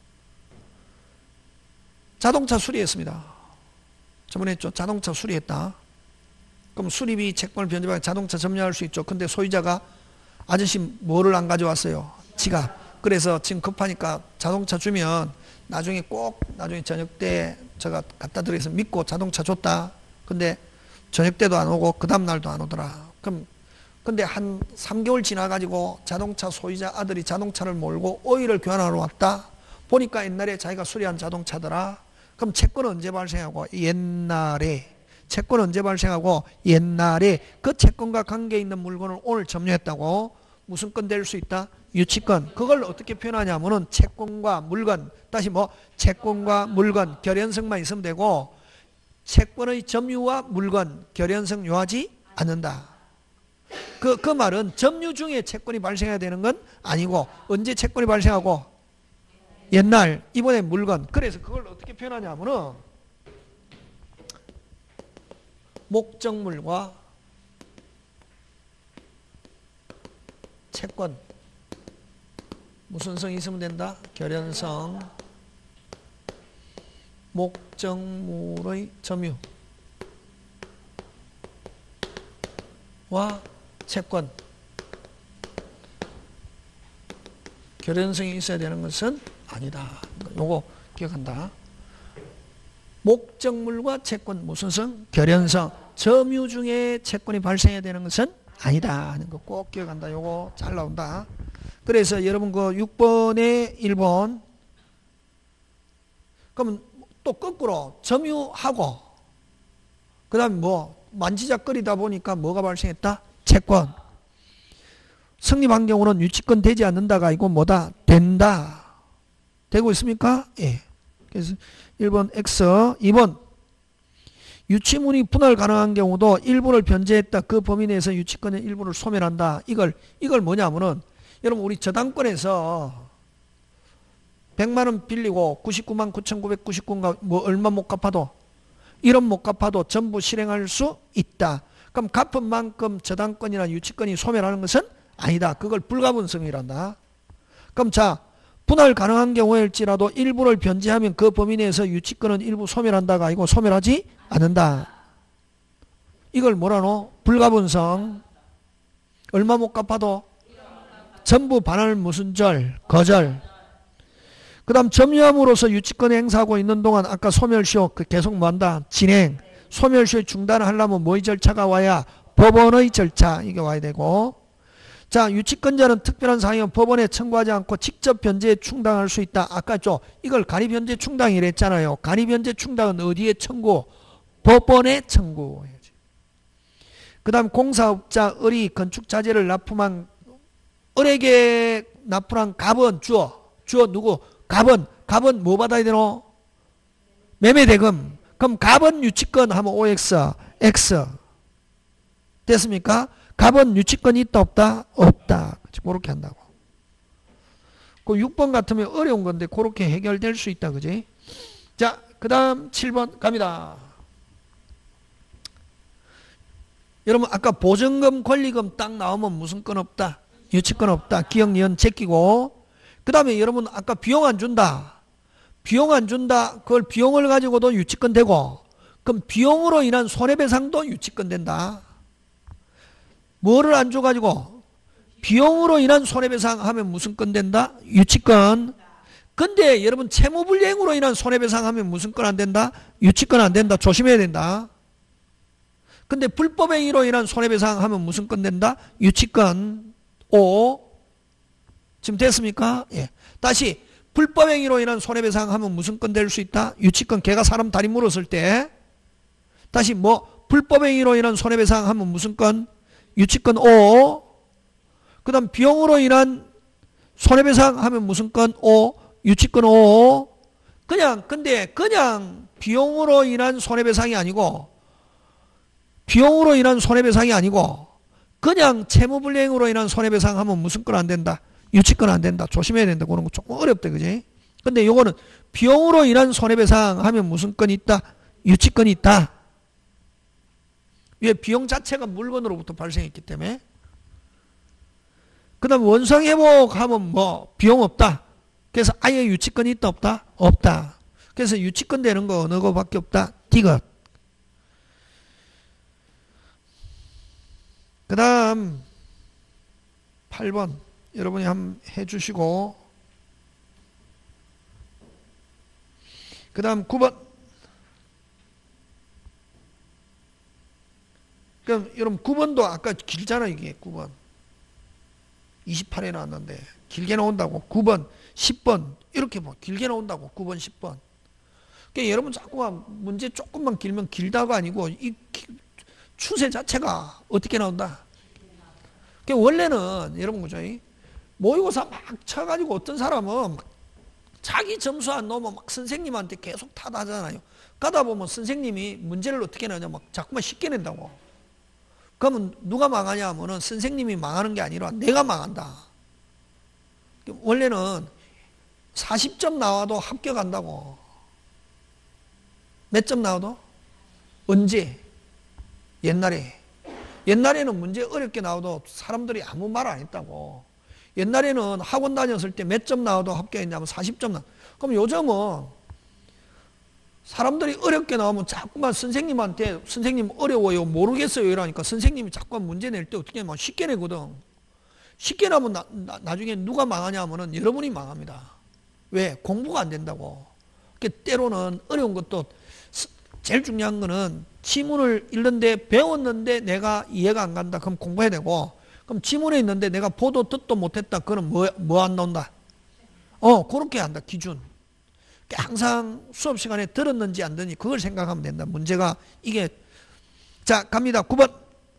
자동차 수리했습니다. 저번에 했죠. 자동차 수리했다. 그럼 수리비 채권을 변제받아 자동차 점유할 수 있죠. 근데 소유자가 아저씨 뭐를 안 가져왔어요? 지갑. 그래서 지금 급하니까 자동차 주면 나중에 저녁 때 제가 갖다 드려서 믿고 자동차 줬다. 근데 저녁 때도 안 오고 그 다음 날도 안 오더라. 그럼 근데 한 3개월 지나가지고 자동차 소유자 아들이 자동차를 몰고 오일을 교환하러 왔다. 보니까 옛날에 자기가 수리한 자동차더라. 그럼 채권은 언제 발생하고? 옛날에. 채권은 언제 발생하고? 옛날에. 그 채권과 관계 있는 물건을 오늘 점유했다고 무슨 건 될 수 있다? 유치권. 그걸 어떻게 표현하냐면은 채권과 물건, 다시 뭐 채권과 물건 결연성만 있으면 되고 채권의 점유와 물건 결연성 요하지 않는다. 그 말은 점유 중에 채권이 발생해야 되는 건 아니고 언제 채권이 발생하고? 옛날. 이번에 물건. 그래서 그걸 어떻게 표현하냐면은 목적물과 채권 무슨 성이 있으면 된다? 결연성. 목적물의 점유와 채권 결연성이 있어야 되는 것은 아니다. 요거 기억한다. 목적물과 채권 무슨 성? 결연성. 점유 중에 채권이 발생해야 되는 것은 아니다 하는 거 꼭 기억한다. 요거 잘 나온다. 그래서 여러분 그 6번에 1번 그러면 또 거꾸로 점유하고 그 다음에 뭐 만지작거리다 보니까 뭐가 발생했다? 채권. 성립한 경우는 유치권 되지 않는다가 아니고 뭐다? 된다. 되고 있습니까? 예. 그래서 1번 X. 2번 유치문이 분할 가능한 경우도 일부를 변제했다. 그 범위 내에서 유치권의 일부를 소멸한다. 이걸 뭐냐면은 여러분 우리 저당권에서 100만원 빌리고 99만 9,999인가 뭐 얼마 못 갚아도 1원 못 갚아도 전부 실행할 수 있다. 그럼 갚은 만큼 저당권이나 유치권이 소멸하는 것은 아니다. 그걸 불가분성이란다. 그럼 자 분할 가능한 경우일지라도 일부를 변제하면 그 범위 내에서 유치권은 일부 소멸한다가 아니고 소멸하지 않는다. 이걸 뭐라노? 불가분성. 얼마 못 갚아도 전부 반환 무슨 절? 거절. 그 다음 점유함으로써 유치권 행사하고 있는 동안 아까 소멸시효 계속 뭐한다? 진행. 소멸시효 중단을 하려면 뭐의 절차가 와야? 법원의 절차. 이게 와야 되고. 자, 유치권자는 특별한 사항이면 법원에 청구하지 않고 직접 변제에 충당할 수 있다. 아까 이걸 간이변제 충당이라 했잖아요. 간이변제 충당은 어디에 청구? 법원에 청구해야지. 그 다음 공사업자 을이 건축자재를 납품한 을에게 납품한 갑은 주어 누구? 갑은 뭐 받아야 되노? 매매대금. 그럼 갑은 유치권 하면 OX, X. 됐습니까? 갑은 유치권이 있다 없다? 없다. 그렇게 한다고. 그 6번 같으면 어려운 건데 그렇게 해결될 수 있다. 그지? 자, 그 다음 7번 갑니다. 여러분 아까 보증금 권리금 딱 나오면 무슨 건 없다? 유치권 없다. 기억 니은 제끼고. 그 다음에 여러분 아까 비용 안 준다. 비용 안 준다. 그걸 비용을 가지고도 유치권 되고 그럼 비용으로 인한 손해배상도 유치권 된다. 뭐를 안 줘가지고? 비용으로 인한 손해배상 하면 무슨 건 된다? 유치권. 근데 여러분 채무불이행으로 인한 손해배상 하면 무슨 건 안 된다? 유치권 안 된다. 조심해야 된다. 근데 불법행위로 인한 손해배상 하면 무슨 건 된다? 유치권. O. 지금 됐습니까? 예. 다시 불법행위로 인한 손해배상 하면 무슨 건 될 수 있다? 유치권. 걔가 사람 다리 물었을 때. 다시 뭐 불법행위로 인한 손해배상 하면 무슨 건? 유치권 O. 그 다음 비용으로 인한 손해배상 하면 무슨 건? O. 유치권 O. 근데 그냥 비용으로 인한 손해배상이 아니고 그냥 채무불이행으로 인한 손해배상 하면 무슨 건 안 된다? 유치권 안 된다. 조심해야 된다. 그런 거 조금 어렵다. 그지? 근데 요거는 비용으로 인한 손해배상 하면 무슨 건이 있다? 유치권이 있다. 왜? 비용 자체가 물건으로부터 발생했기 때문에. 그 다음 원상회복하면 뭐 비용 없다. 그래서 아예 유치권이 있다 없다? 없다. 그래서 유치권 되는 거 어느 거밖에 없다? 디귿. 그 다음 8번 여러분이 한번 해주시고 그 다음 9번 그럼 여러분 9번도 아까 길잖아. 이게 9번 28에 나왔는데 길게 나온다고. 9번 10번 이렇게 뭐 길게 나온다고. 9번 10번. 그러니까 여러분 자꾸만 문제 조금만 길면 길다가 아니고 이 추세 자체가 어떻게 나온다. 그러니까 원래는 여러분 그죠? 모의고사 막 쳐가지고 어떤 사람은 막 자기 점수 안 넣으면 막 선생님한테 계속 탓하잖아요. 가다 보면 선생님이 문제를 어떻게 내냐 막 자꾸만 쉽게 낸다고. 그러면 누가 망하냐 하면은 선생님이 망하는 게 아니라 내가 망한다. 원래는 40점 나와도 합격한다고. 몇 점 나와도? 언제? 옛날에는 문제 어렵게 나와도 사람들이 아무 말 안 했다고. 옛날에는 학원 다녔을 때 몇 점 나와도 합격했냐면 40점 나. 그럼 요즘은 사람들이 어렵게 나오면 자꾸만 선생님한테 선생님 어려워요 모르겠어요 이러니까 선생님이 자꾸만 문제 낼 때 어떻게 하면 쉽게 내거든. 쉽게 나면 나중에 누가 망하냐 하면은 여러분이 망합니다. 왜? 공부가 안 된다고. 때로는 어려운 것도 제일 중요한 거는 지문을 읽는데 배웠는데 내가 이해가 안 간다. 그럼 공부해야 되고, 그럼 지문에 있는데 내가 보도 듣도 못했다. 그럼 뭐 안 나온다? 그렇게 한다. 기준. 항상 수업 시간에 들었는지 안 듣는지 그걸 생각하면 된다. 문제가 이게. 자, 갑니다. 9번.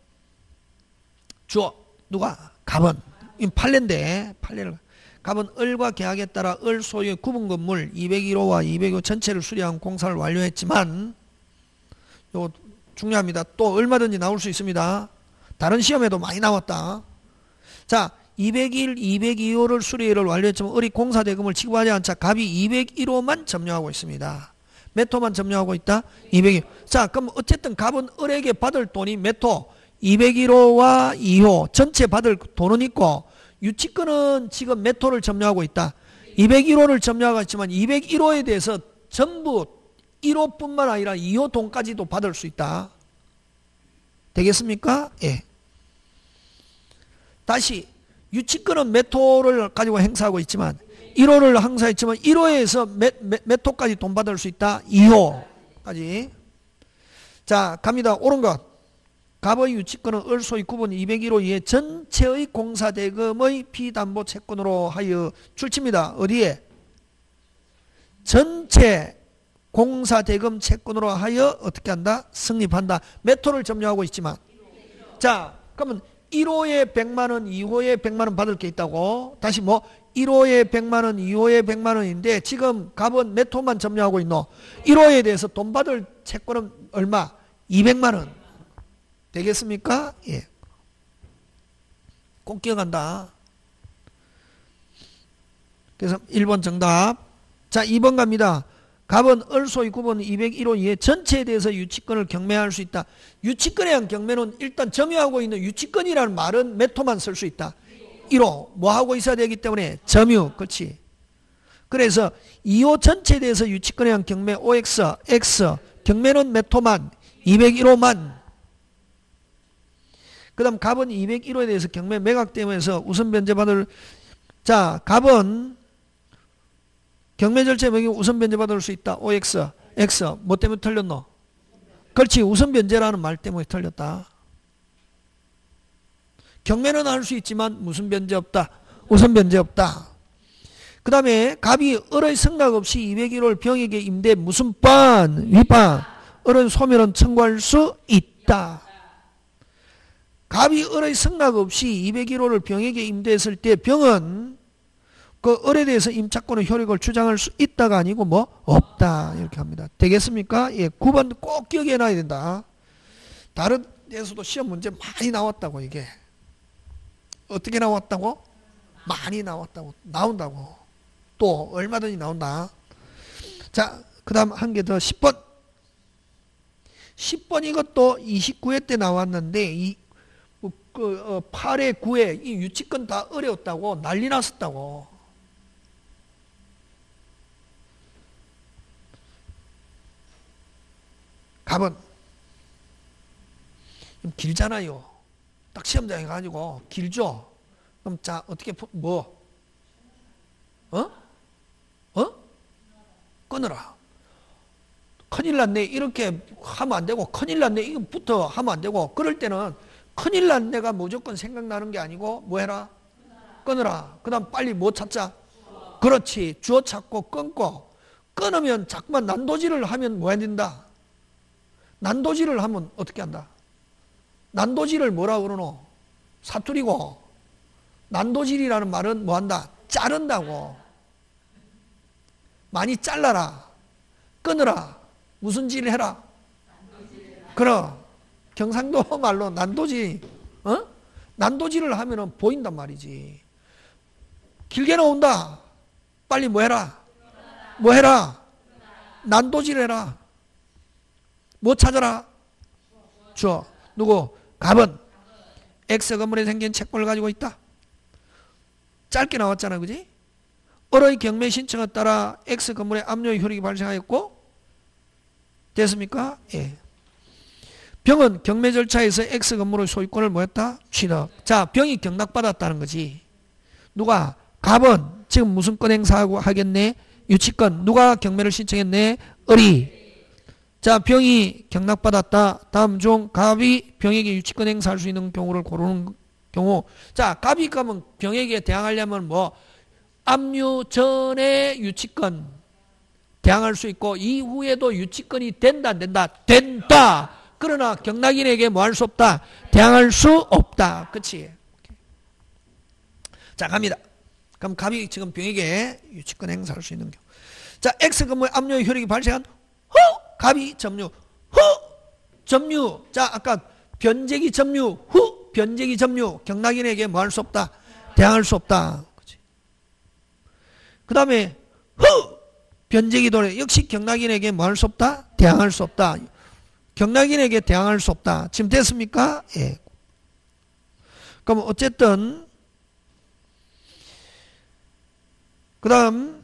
주어. 누가? 갑은. 이 판례인데, 판례를. 갑은 을과 계약에 따라 을 소유의 구분 건물 201호와 202호 전체를 수리한 공사를 완료했지만, 이거 중요합니다. 또 얼마든지 나올 수 있습니다. 다른 시험에도 많이 나왔다. 자, 201, 202호를 수리를 완료했지만 을이 공사 대금을 지급하지 않자 갑이 201호만 점유하고 있습니다. 몇 호만 점유하고 있다? 201호. 자, 그럼 어쨌든 갑은 을에게 받을 돈이 몇 호? 201호와 2호 전체 받을 돈은 있고 유치권은 지금 몇 호를 점유하고 있다? 201호를 점유하고 있지만 201호에 대해서 전부 1호뿐만 아니라 2호 돈까지도 받을 수 있다. 되겠습니까? 예. 다시 유치권은 몇 호를 가지고 행사하고 있지만 1호를 행사했지만 1호에서 몇 호까지 돈 받을 수 있다? 2호까지. 자, 갑니다. 옳은 것. 갑의 유치권은 을 소유 구분 201호 이에 전체의 공사대금의 피담보 채권으로 하여 출치입니다. 어디에? 전체 공사대금 채권으로 하여 어떻게 한다? 승립한다. 몇 호를 점유하고 있지만. 자, 그러면 1호에 100만원, 2호에 100만원 받을 게 있다고. 다시 뭐 1호에 100만원, 2호에 100만원인데 지금 갑은 몇 호만 점유하고 있노? 1호에 대해서 돈 받을 채권은 얼마? 200만원. 되겠습니까? 예. 꼭 기억한다. 그래서 1번 정답. 자, 2번 갑니다. 갑은 을 소유 구분 201호 이에 전체에 대해서 유치권을 경매할 수 있다. 유치권에 대한 경매는 일단 점유하고 있는 유치권이라는 말은 몇 호만 쓸 수 있다? 1호. 뭐 하고 있어야 되기 때문에 점유. 그렇지. 그래서 2호 전체에 대해서 유치권에 대한 경매 OX, X. 경매는 몇 호만? 201호만. 그 다음 갑은 201호에 대해서 경매 매각되면서 우선 변제받을. 자, 갑은 경매 절차에 매겨 우선 변제받을 수 있다. OX, X. 뭐 때문에 틀렸노? 그렇지. 우선 변제라는 말 때문에 틀렸다. 경매는 할 수 있지만 무슨 변제 없다? 우선 변제 없다. 그 다음에 갑이 을의 승낙 없이 201호를 병에게 임대 무슨 반? 위반. 을은 소멸은 청구할 수 있다. 갑이 을의 승낙 없이 201호를 병에게 임대했을 때 병은 그 을에 대해서 임차권의 효력을 주장할 수 있다가 아니고 뭐 없다 이렇게 합니다. 되겠습니까? 예, 9번 꼭 기억해 놔야 된다. 다른 데서도 시험 문제 많이 나왔다고. 이게 어떻게 나왔다고? 많이 나왔다고. 나온다고. 또 얼마든지 나온다. 자, 그 다음 한 개 더. 10번 10번 이것도 29회 때 나왔는데 8회 9회 이 유치권 다 어려웠다고 난리 났었다고. 갑은 길잖아요. 딱 시험장에 가지고 길죠. 그럼 자 어떻게 뭐? 끊어라. 큰일 났네 이렇게 하면 안 되고 큰일 났네 이거부터 하면 안 되고 그럴 때는 큰일 났네가 무조건 생각나는 게 아니고 뭐 해라? 끊으라. 그 다음 빨리 뭐 찾자? 그렇지. 주어 찾고 끊고 끊으면 자꾸만 난도질을 하면 뭐 해야 된다? 난도질을 하면 어떻게 한다? 난도질을 뭐라 그러노? 사투리고 난도질이라는 말은 뭐 한다? 자른다고. 많이 잘라라. 끊으라. 무슨 질 해라? 그럼 경상도 말로 난도질. 난도질을 하면은 보인단 말이지. 길게 나온다. 빨리 뭐 해라? 뭐 해라? 난도질 해라. 뭐 찾아라? 주어. 누구? 갑은 X 건물에 생긴 채권을 가지고 있다. 짧게 나왔잖아, 그지? 을의 경매 신청에 따라 X 건물에 압류의 효력이 발생하였고, 됐습니까? 예. 병은 경매 절차에서 X 건물의 소유권을 뭐였다? 취득. 자, 병이 경락받았다는 거지. 누가? 갑은 지금 무슨 건 행사하고 하겠네? 유치권. 누가 경매를 신청했네? 을이. 자, 병이 경락받았다. 다음 중 갑이 병에게 유치권 행사할 수 있는 경우를 고르는 경우. 자, 갑이 가면 병에게 대항하려면 뭐 압류 전에 유치권 대항할 수 있고 이후에도 유치권이 된다 안 된다? 된다. 그러나 경락인에게 뭐 할 수 없다? 대항할 수 없다. 그치? 자, 갑니다. 그럼 갑이 지금 병에게 유치권 행사할 수 있는 경우. 자, X 건물의 압류의 효력이 발생한 후! 갑이 점유. 후! 점유. 자, 아까 변제기 점유. 후! 변제기 점유. 경락인에게 뭐 할 수 없다? 대항할 수 없다. 그 다음에 후! 변제기 도래. 역시 경락인에게 뭐 할 수 없다? 대항할 수 없다. 경락인에게 대항할 수 없다. 지금 됐습니까? 예. 그럼 어쨌든 그 다음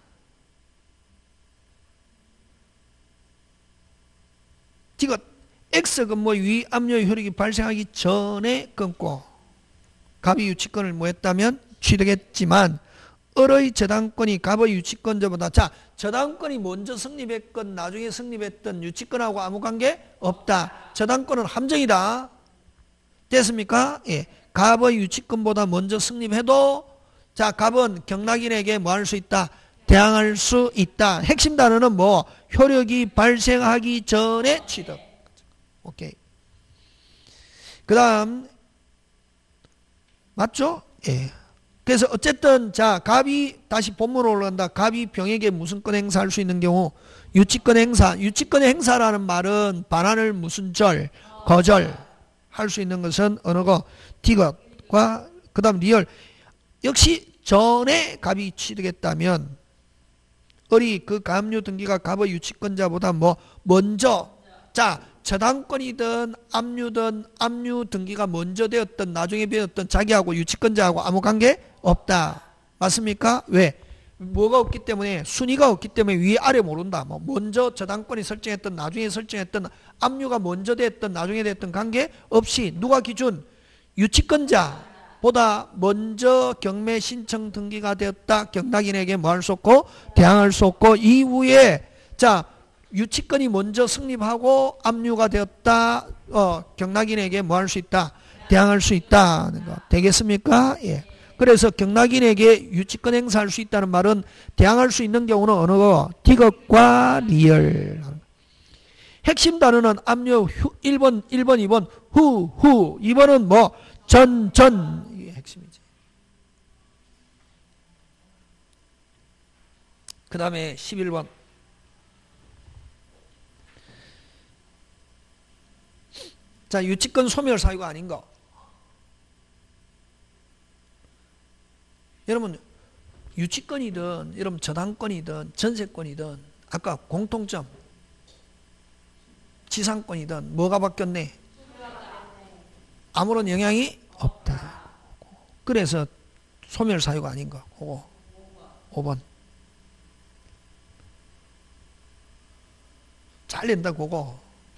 지금 X 건물 위 압류의 효력이 발생하기 전에 끊고 갑이 유치권을 뭐 했다면 취득했지만 을의 저당권이 갑의 유치권자보다 자 저당권이 먼저 성립했건 나중에 성립했던 유치권하고 아무 관계 없다. 저당권은 함정이다. 됐습니까? 예. 갑의 유치권보다 먼저 성립해도 자 갑은 경락인에게 뭐 할 수 있다? 대항할 수 있다. 핵심 단어는 뭐 효력이 발생하기 전에 취득. 오케이. 그 다음 맞죠? 예. 그래서 어쨌든 자 갑이 다시 본문으로 올라간다. 갑이 병에게 무슨 권 행사할 수 있는 경우 유치권 행사. 유치권 행사라는 말은 반환을 무슨 절 거절 할 수 있는 것은 어느 거 디귿과 그 다음 리얼. 역시 전에 갑이 취득했다면 을이 그 가압류 등기가 갑의 유치권자보다 뭐 먼저 자 저당권이든 압류든 압류 등기가 먼저 되었든 나중에 되었든 자기하고 유치권자하고 아무 관계 없다. 맞습니까? 왜? 뭐가 없기 때문에 순위가 없기 때문에 위아래 모른다. 뭐 먼저 저당권이 설정했던 나중에 설정했던 압류가 먼저 됐던 나중에 됐던 관계 없이 누가 기준? 유치권자보다 먼저 경매 신청 등기가 되었다. 경락인에게 뭐 할 수 없고 대항할 수 없고 이후에 자 유치권이 먼저 성립하고 압류가 되었다. 경락인에게 뭐 할 수 있다? 대항할 수 있다. 되겠습니까? 예. 그래서 경락인에게 유치권 행사할 수 있다는 말은 대항할 수 있는 경우는 어느 거? 디귿과 리얼. 핵심 단어는 압류 1번, 2번 후. 2번은 뭐? 전. 이게 핵심이지. 그 다음에 11번. 자, 유치권 소멸 사유가 아닌 거. 여러분, 유치권이든, 여러분, 저당권이든, 전세권이든, 아까 공통점, 지상권이든, 뭐가 바뀌었네? 아무런 영향이 없다. 그래서 소멸 사유가 아닌 거. 그거. 5번. 잘린다, 그거.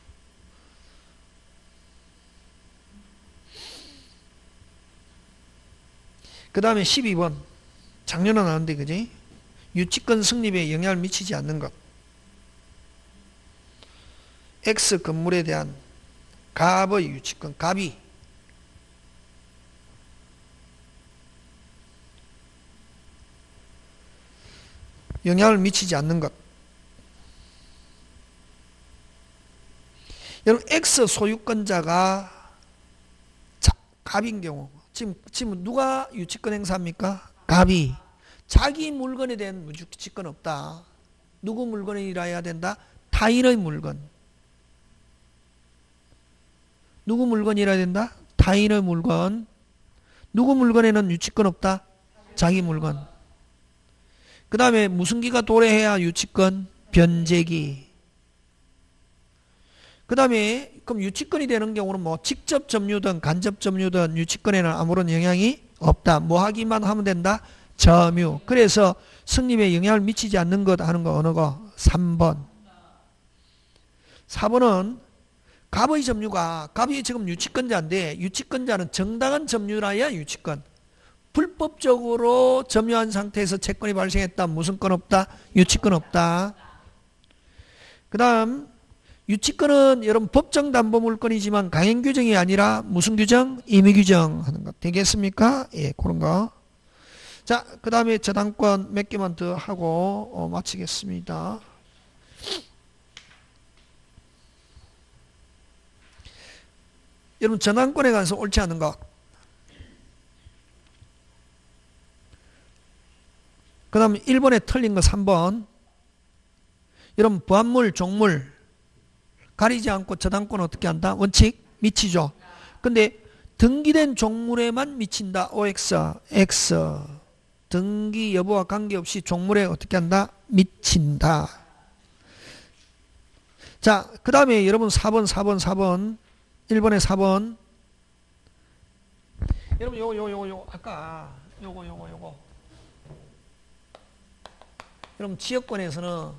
그 다음에 12번 작년에 나왔는데 그지? 유치권 성립에 영향을 미치지 않는 것. X 건물에 대한 갑의 유치권, 갑이 영향을 미치지 않는 것. 여러분 X 소유권자가 갑인 경우 지금 누가 유치권 행사합니까? 갑이. 자기 물건에 대한 유치권 없다. 누구 물건이라 해야 된다? 타인의 물건. 누구 물건이라 해야 된다? 타인의 물건. 누구 물건에는 유치권 없다? 자기 물건. 그 다음에 무슨 기가 도래해야 유치권? 변제기. 그 다음에 그럼 유치권이 되는 경우는 뭐 직접 점유든 간접 점유든 유치권에는 아무런 영향이 없다. 뭐 하기만 하면 된다? 점유. 그래서 성립에 영향을 미치지 않는 것 하는 거 어느 거? 3번. 4번은 갑의 점유가, 갑이 지금 유치권자인데 유치권자는 정당한 점유라야 유치권. 불법적으로 점유한 상태에서 채권이 발생했다. 무슨 건 없다? 유치권 없다. 그 다음 유치권은 여러분 법정담보물권이지만 강행규정이 아니라 무슨 규정? 임의규정 하는 것 되겠습니까? 예, 그런 거. 자, 그 다음에 저당권 몇 개만 더 하고 마치겠습니다. 여러분 저당권에 관해서 옳지 않은 것. 그 다음에 1번에 틀린 거 3번. 여러분 부합물, 종물 가리지 않고 저당권은 어떻게 한다? 원칙 미치죠. 근데 등기된 종물에만 미친다. OX, X. 등기 여부와 관계없이 종물에 어떻게 한다? 미친다. 자, 그 다음에 여러분 4번 1번에 4번. 여러분 요거 아까 요거 여러분 지역권에서는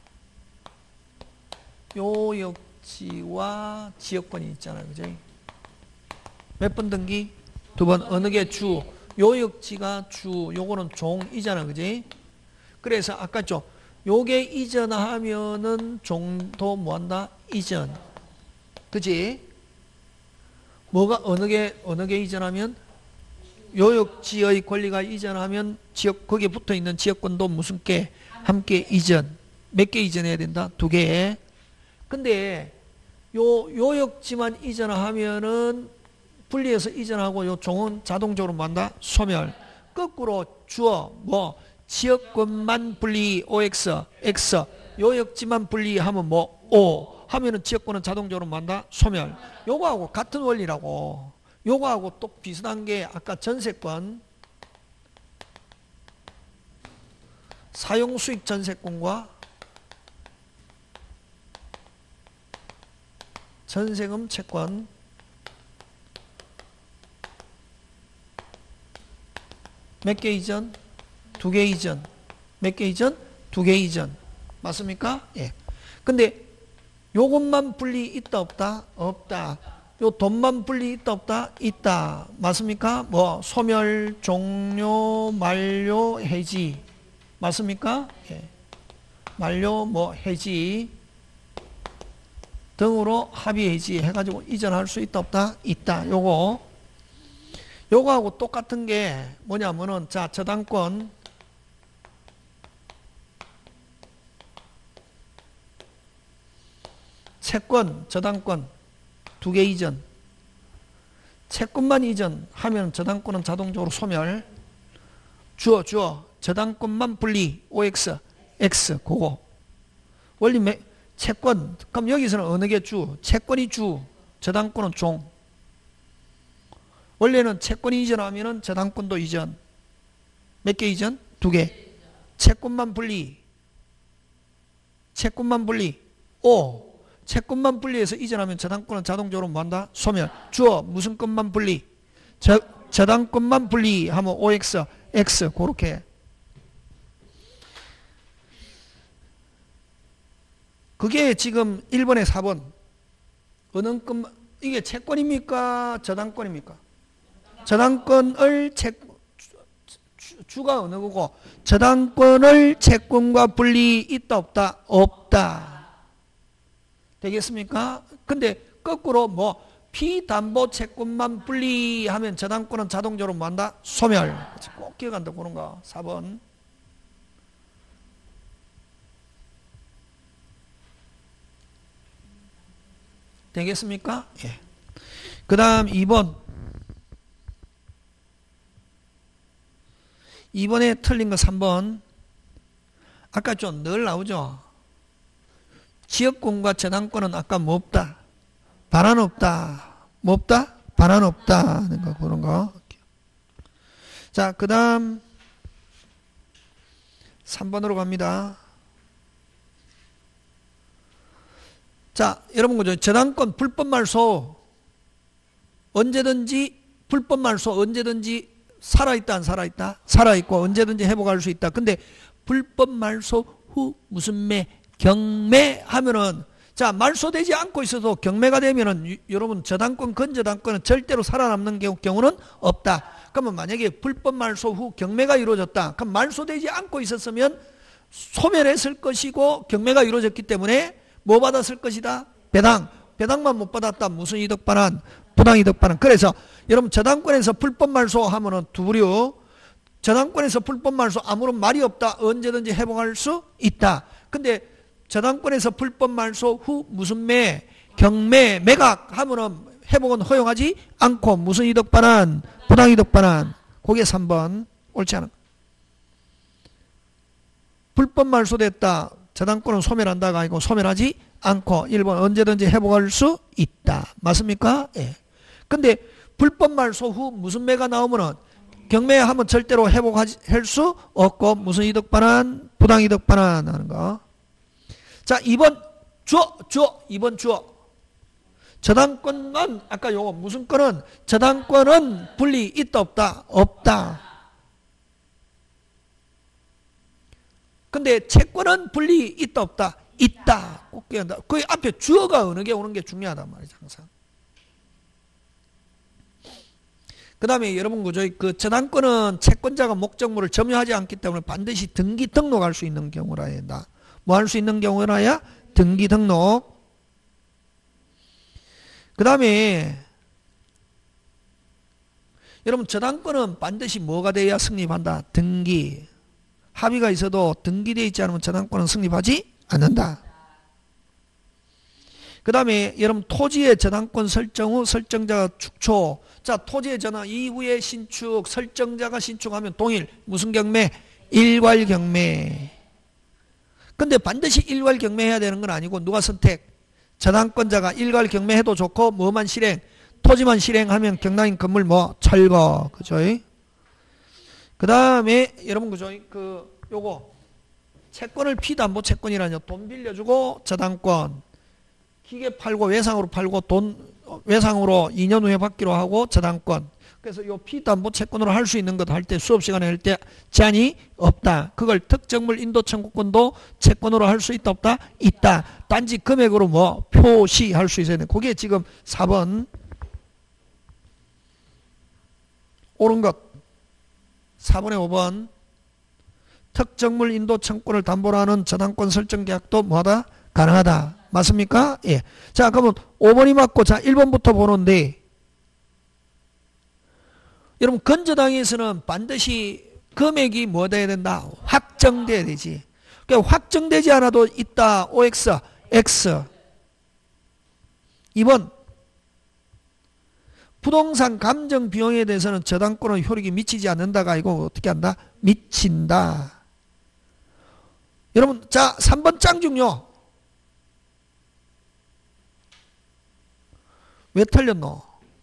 요역지와 지역권이 있잖아요. 그죠? 몇 번 등기? 2번. 어느 게 주? 요역지가 주, 요거는 종이잖아. 그지? 그래서 아까 좀 요게 이전하면은 종도 뭐한다? 이전. 그지? 뭐가 어느 게 이전하면? 요역지의 권리가 이전하면 지역, 거기에 붙어 있는 지역권도 무슨 개? 함께 이전. 몇 개 이전해야 된다? 2개. 근데 요역지만 이전하면은 분리해서 이전하고 요 종은 자동적으로 뭐한다? 소멸. 거꾸로 주어 뭐 지역권만 분리 OX, X. 요역지만 분리하면 뭐 O 하면은 지역권은 자동적으로 뭐한다? 소멸. 요거하고 같은 원리라고. 요거하고 또 비슷한 게 아까 전세권 사용수익 전세권과 전세금 채권 몇 개 이전? 2개 이전. 몇 개 이전? 2개 이전. 맞습니까? 예. 근데 요것만 분리 있다 없다? 없다. 요 돈만 분리 있다 없다? 있다. 맞습니까? 뭐 소멸, 종료, 만료, 해지. 맞습니까? 예. 만료, 뭐 해지 등으로 합의 해지 해가지고 이전할 수 있다 없다? 있다. 요거하고 똑같은 게 뭐냐면은 자 저당권 채권 저당권 2개 이전 채권만 이전하면 저당권은 자동적으로 소멸 주어 저당권만 분리 OX X 그거 원리 채권 그럼 여기서는 어느 게 주? 채권이 주 저당권은 종 원래는 채권이 이전하면은 저당권도 이전 몇 개 이전? 2개 채권만 분리 O 채권만 분리해서 이전하면 저당권은 자동적으로 뭐한다? 소멸 주어 무슨 것만 분리? 저당권만 분리하면 OX X 그렇게 그게 지금 1번에 4번 어느 것만 이게 채권입니까? 저당권입니까? 저당권을 주가 어느 거고 저당권을 채권과 분리 있다 없다? 없다. 되겠습니까? 근데 거꾸로 뭐 피담보 채권만 분리하면 저당권은 자동적으로 뭐한다? 소멸. 꼭 기억한다. 그런 거. 4번. 되겠습니까? 예. 그 다음 2번. 2번에 틀린 거 3번. 아까 좀 늘 나오죠. 지역권과 저당권은 아까 뭐 없다? 반환 없다. 뭐 없다? 반환 없다. 하는 거, 그런 거. 자, 그 다음 3번으로 갑니다. 자, 여러분, 그죠? 저당권 불법 말소 언제든지 불법 말소 언제든지 살아있다 안 살아있다? 살아있고 언제든지 회복할 수 있다. 근데 불법 말소 후 무슨 매? 경매 하면은 자, 말소되지 않고 있어도 경매가 되면은 여러분 저당권 건저당권은 절대로 살아남는 경우는 없다. 그러면 만약에 불법 말소 후 경매가 이루어졌다. 그럼 말소되지 않고 있었으면 소멸했을 것이고 경매가 이루어졌기 때문에 뭐 받았을 것이다? 배당. 배당만 못 받았다. 무슨 이득 반환? 부당 이득 반환. 그래서 여러분 저당권에서 불법 말소 하면은 두 부류. 저당권에서 불법 말소 아무런 말이 없다. 언제든지 회복할 수 있다. 근데 저당권에서 불법 말소 후 무슨 매? 경매, 매각 하면은 회복은 허용하지 않고 무슨 이득 반환? 부당 이득 반환. 그게 3번. 옳지 않아. 불법 말소됐다. 저당권은 소멸한다가 아니고 소멸하지 않고 1번 언제든지 회복할 수 있다. 맞습니까? 예. 근데 불법 말소 후 무슨 매가 나오면은 경매하면 절대로 회복할 수 없고 무슨 이득 반환? 부당 이득 반환 하는 거. 자, 2번 주어. 2번 주어. 저당권만 아까 요거 무슨 건은 저당권은 분리 있다 없다? 없다. 근데 채권은 분리 있다 없다? 있다. 꼭 기억한다. 그 앞에 주어가 어느 게 오는 게 중요하단 말이죠. 항상. 그 다음에 여러분 그죠? 그 저당권은 채권자가 목적물을 점유하지 않기 때문에 반드시 등기 등록할 수 있는 경우라 한다. 뭐 할 수 있는 경우라야? 등기 등록. 그 다음에 여러분 저당권은 반드시 뭐가 돼야 성립한다? 등기. 합의가 있어도 등기되어 있지 않으면 저당권은 성립하지 않는다. 그 다음에 여러분 토지의 저당권 설정 후 설정자가 축소. 자, 토지의 전환 이후에 신축, 설정자가 신축하면 동일. 무슨 경매? 일괄 경매. 근데 반드시 일괄 경매해야 되는 건 아니고 누가 선택? 저당권자가 일괄 경매해도 좋고 뭐만 실행? 토지만 실행하면 경락인 건물 뭐? 철거. 그죠? 그 다음에 여러분 그죠? 그 요거 채권을 피담보 채권이라뇨. 돈 빌려주고 저당권. 기계 팔고 외상으로 팔고 돈 외상으로 2년 후에 받기로 하고 저당권. 그래서 요 피담보 채권으로 할 수 있는 것 할 때 수업 시간에 할 때 제한이 없다. 그걸 특정물 인도 청구권도 채권으로 할 수 있다 없다? 있다. 단지 금액으로 뭐 표시할 수 있어야 돼. 그게 지금 4번. 옳은 것. 4번에 5번. 특정물 인도 청구권을 담보로 하는 저당권 설정 계약도 뭐하다? 가능하다. 맞습니까? 예. 자, 그러면 5번이 맞고, 자, 1번부터 보는데, 여러분, 건저당에서는 반드시 금액이 뭐 돼야 된다? 확정돼야 되지. 그러니까 확정되지 않아도 있다. OX, X. 2번. 부동산 감정 비용에 대해서는 저당권의 효력이 미치지 않는다가 아니고 어떻게 한다? 미친다. 여러분, 자, 3번 짱 중요. 왜 틀렸노?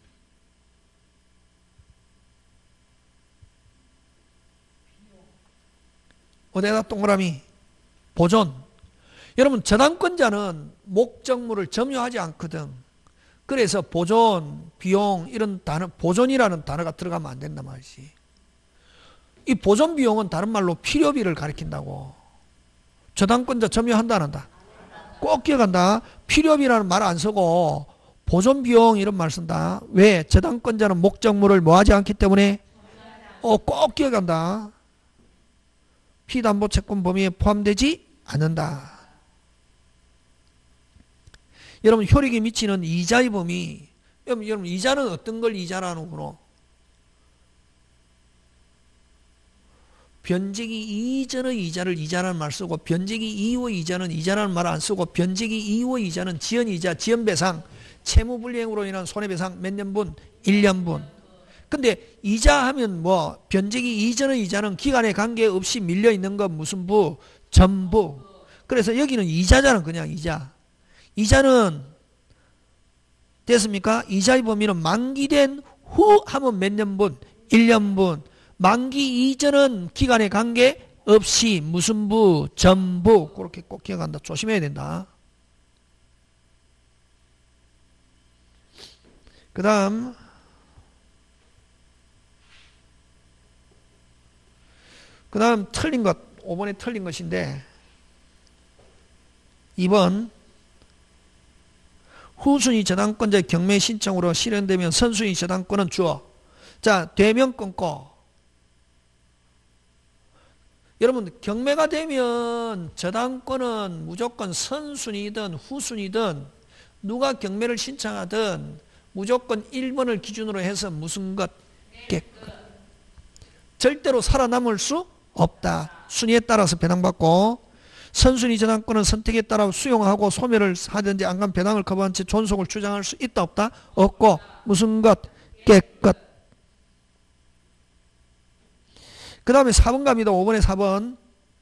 어디에다 동그라미? 보존. 여러분 저당권자는 목적물을 점유하지 않거든. 그래서 보존, 비용 이런 단어, 보존이라는 단어가 들어가면 안 된단 말이지. 이 보존 비용은 다른 말로 필요비를 가리킨다고. 저당권자 점유한다 안 한다? 꼭 기억한다. 필요비라는 말 안 쓰고 보존 비용 이런 말 쓴다. 왜? 저당권자는 목적물을 뭐하지 않기 때문에 꼭 기억한다. 피담보 채권 범위에 포함되지 않는다. 여러분 효력이 미치는 이자의 범위. 여러분 이자는 어떤 걸 이자라는 거노? 변제기 이전의 이자를 이자라는 말 쓰고 변제기 이후의 이자는 이자라는 말 안 쓰고 변제기 이후의 이자는 지연이자, 지연배상, 채무불이행으로 인한 손해배상 몇 년분? 1년분. 근데 이자 하면 뭐 변제기 이전의 이자는 기간에 관계없이 밀려있는 건 무슨 부? 전부. 그래서 여기는 이자잖아. 그냥 이자. 이자는 됐습니까? 이자의 범위는 만기된 후 하면 몇 년분? 1년분. 만기 이전은 기간에 관계없이 무슨 부? 전부. 그렇게 꼭 기억한다. 조심해야 된다. 그 다음 틀린 것 5번에 틀린 것인데 2번 후순위 저당권자의 경매 신청으로 실현되면 선순위 저당권은 주어. 자, 되면 끊고. 여러분 경매가 되면 저당권은 무조건 선순위든 후순위든 누가 경매를 신청하든 무조건 1번을 기준으로 해서 무슨 것? 깨끗. 절대로 살아남을 수 없다. 순위에 따라서 배당받고 선순위 저당권은 선택에 따라 수용하고 소멸을 하든지 안간 배당을 거부한 채 존속을 주장할 수 있다 없다? 없고 무슨 것? 깨끗. 그 다음에 4번 갑니다. 5번에 4번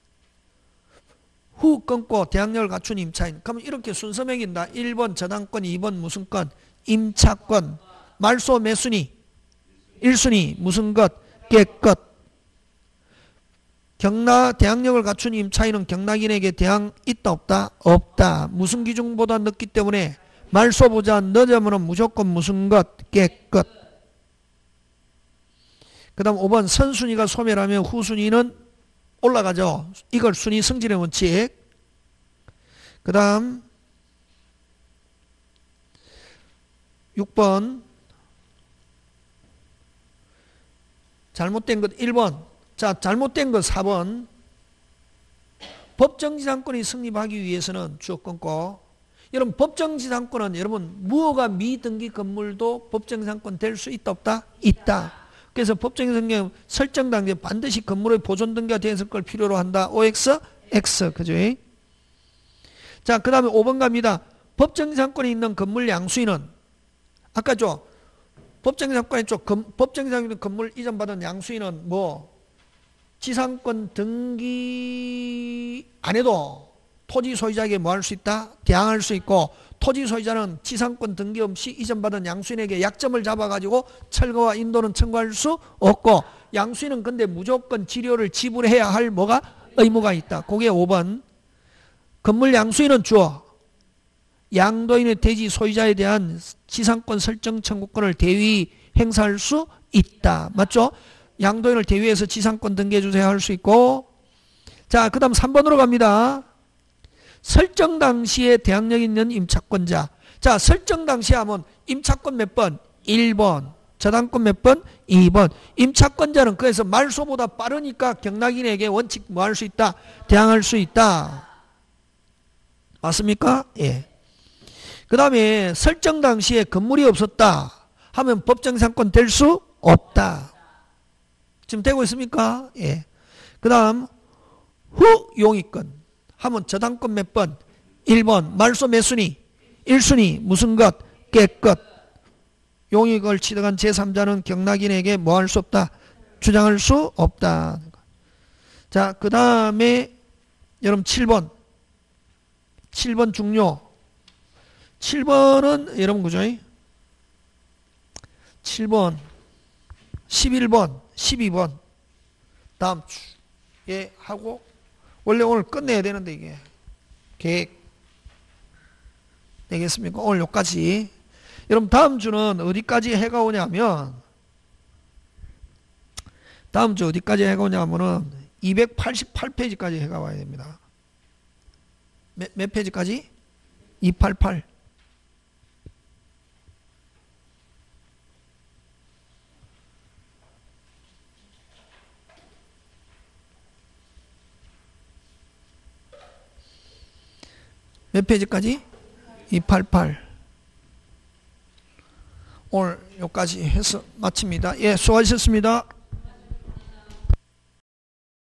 후 끊고 대항력을 갖춘 임차인. 그러면 이렇게 순서 매긴다. 1번 저당권, 2번 무슨 건? 임차권. 말소 몇 순위? 1순위 무슨 것? 깨끗. 대항력을 갖춘 임차인은 경락인에게 대항 있다 없다? 없다. 무슨 기준보다 늦기 때문에 말소보다 늦으면 무조건 무슨 것? 깨끗. 그 다음 5번 선순위가 소멸하면 후순위는 올라가죠. 이걸 순위 승진의 원칙. 그 다음 6번 잘못된 것 1번. 자, 잘못된 것 4번. 법정지상권이 성립하기 위해서는 쭉 끊고. 여러분 법정지상권은 여러분 무허가 미등기 건물도 법정지상권 될 수 있다 없다? 있다. 그래서 법정지상권 설정 단계 반드시 건물의 보존 등기가 되어 있을 걸 필요로 한다. OX, X. 그죠? 자, 그 다음에 5번 갑니다. 법정지상권이 있는 건물 양수인은 아까죠. 법정지상권에 법정지상권 건물 이전받은 양수인은 뭐 지상권 등기 안 해도 토지 소유자에게 뭐 할 수 있다? 대항할 수 있고 토지 소유자는 지상권 등기 없이 이전받은 양수인에게 약점을 잡아가지고 철거와 인도는 청구할 수 없고 양수인은 근데 무조건 지료를 지불해야 할 뭐가? 의무가 있다. 그게 5번. 건물 양수인은 주어. 양도인의 대지 소유자에 대한 지상권 설정 청구권을 대위 행사할 수 있다. 맞죠? 양도인을 대위해서 지상권 등기해 주세요 할 수 있고. 자, 그 다음 3번으로 갑니다. 설정 당시에 대항력 있는 임차권자. 자, 설정 당시에 하면 임차권 몇 번? 1번. 저당권 몇 번? 2번. 임차권자는 그래서 말소보다 빠르니까 경락인에게 원칙 뭐 할 수 있다? 대항할 수 있다. 맞습니까? 예. 그 다음에 설정 당시에 건물이 없었다 하면 법정상권 될 수 없다. 지금 되고 있습니까? 예. 그 다음 후 용의권 하면 저당권 몇 번? 1번. 말소 몇 순위? 1순위. 무슨 것? 깨끗. 용의권을 취득한 제3자는 경락인에게 뭐 할 수 없다? 주장할 수 없다. 자, 그 다음에 여러분 7번. 7번 중요. 7번은 여러분 그죠? 7번, 11번, 12번 다음 주에 하고 원래 오늘 끝내야 되는데 이게 계획 되겠습니까? 오늘 여기까지. 여러분 다음 주는 어디까지 해가 오냐면 다음 주 어디까지 해가 오냐면은 288페이지까지 해가 와야 됩니다. 몇 페이지까지? 288. 몇 페이지까지? 288. 오늘 여기까지 해서 마칩니다. 예, 수고하셨습니다.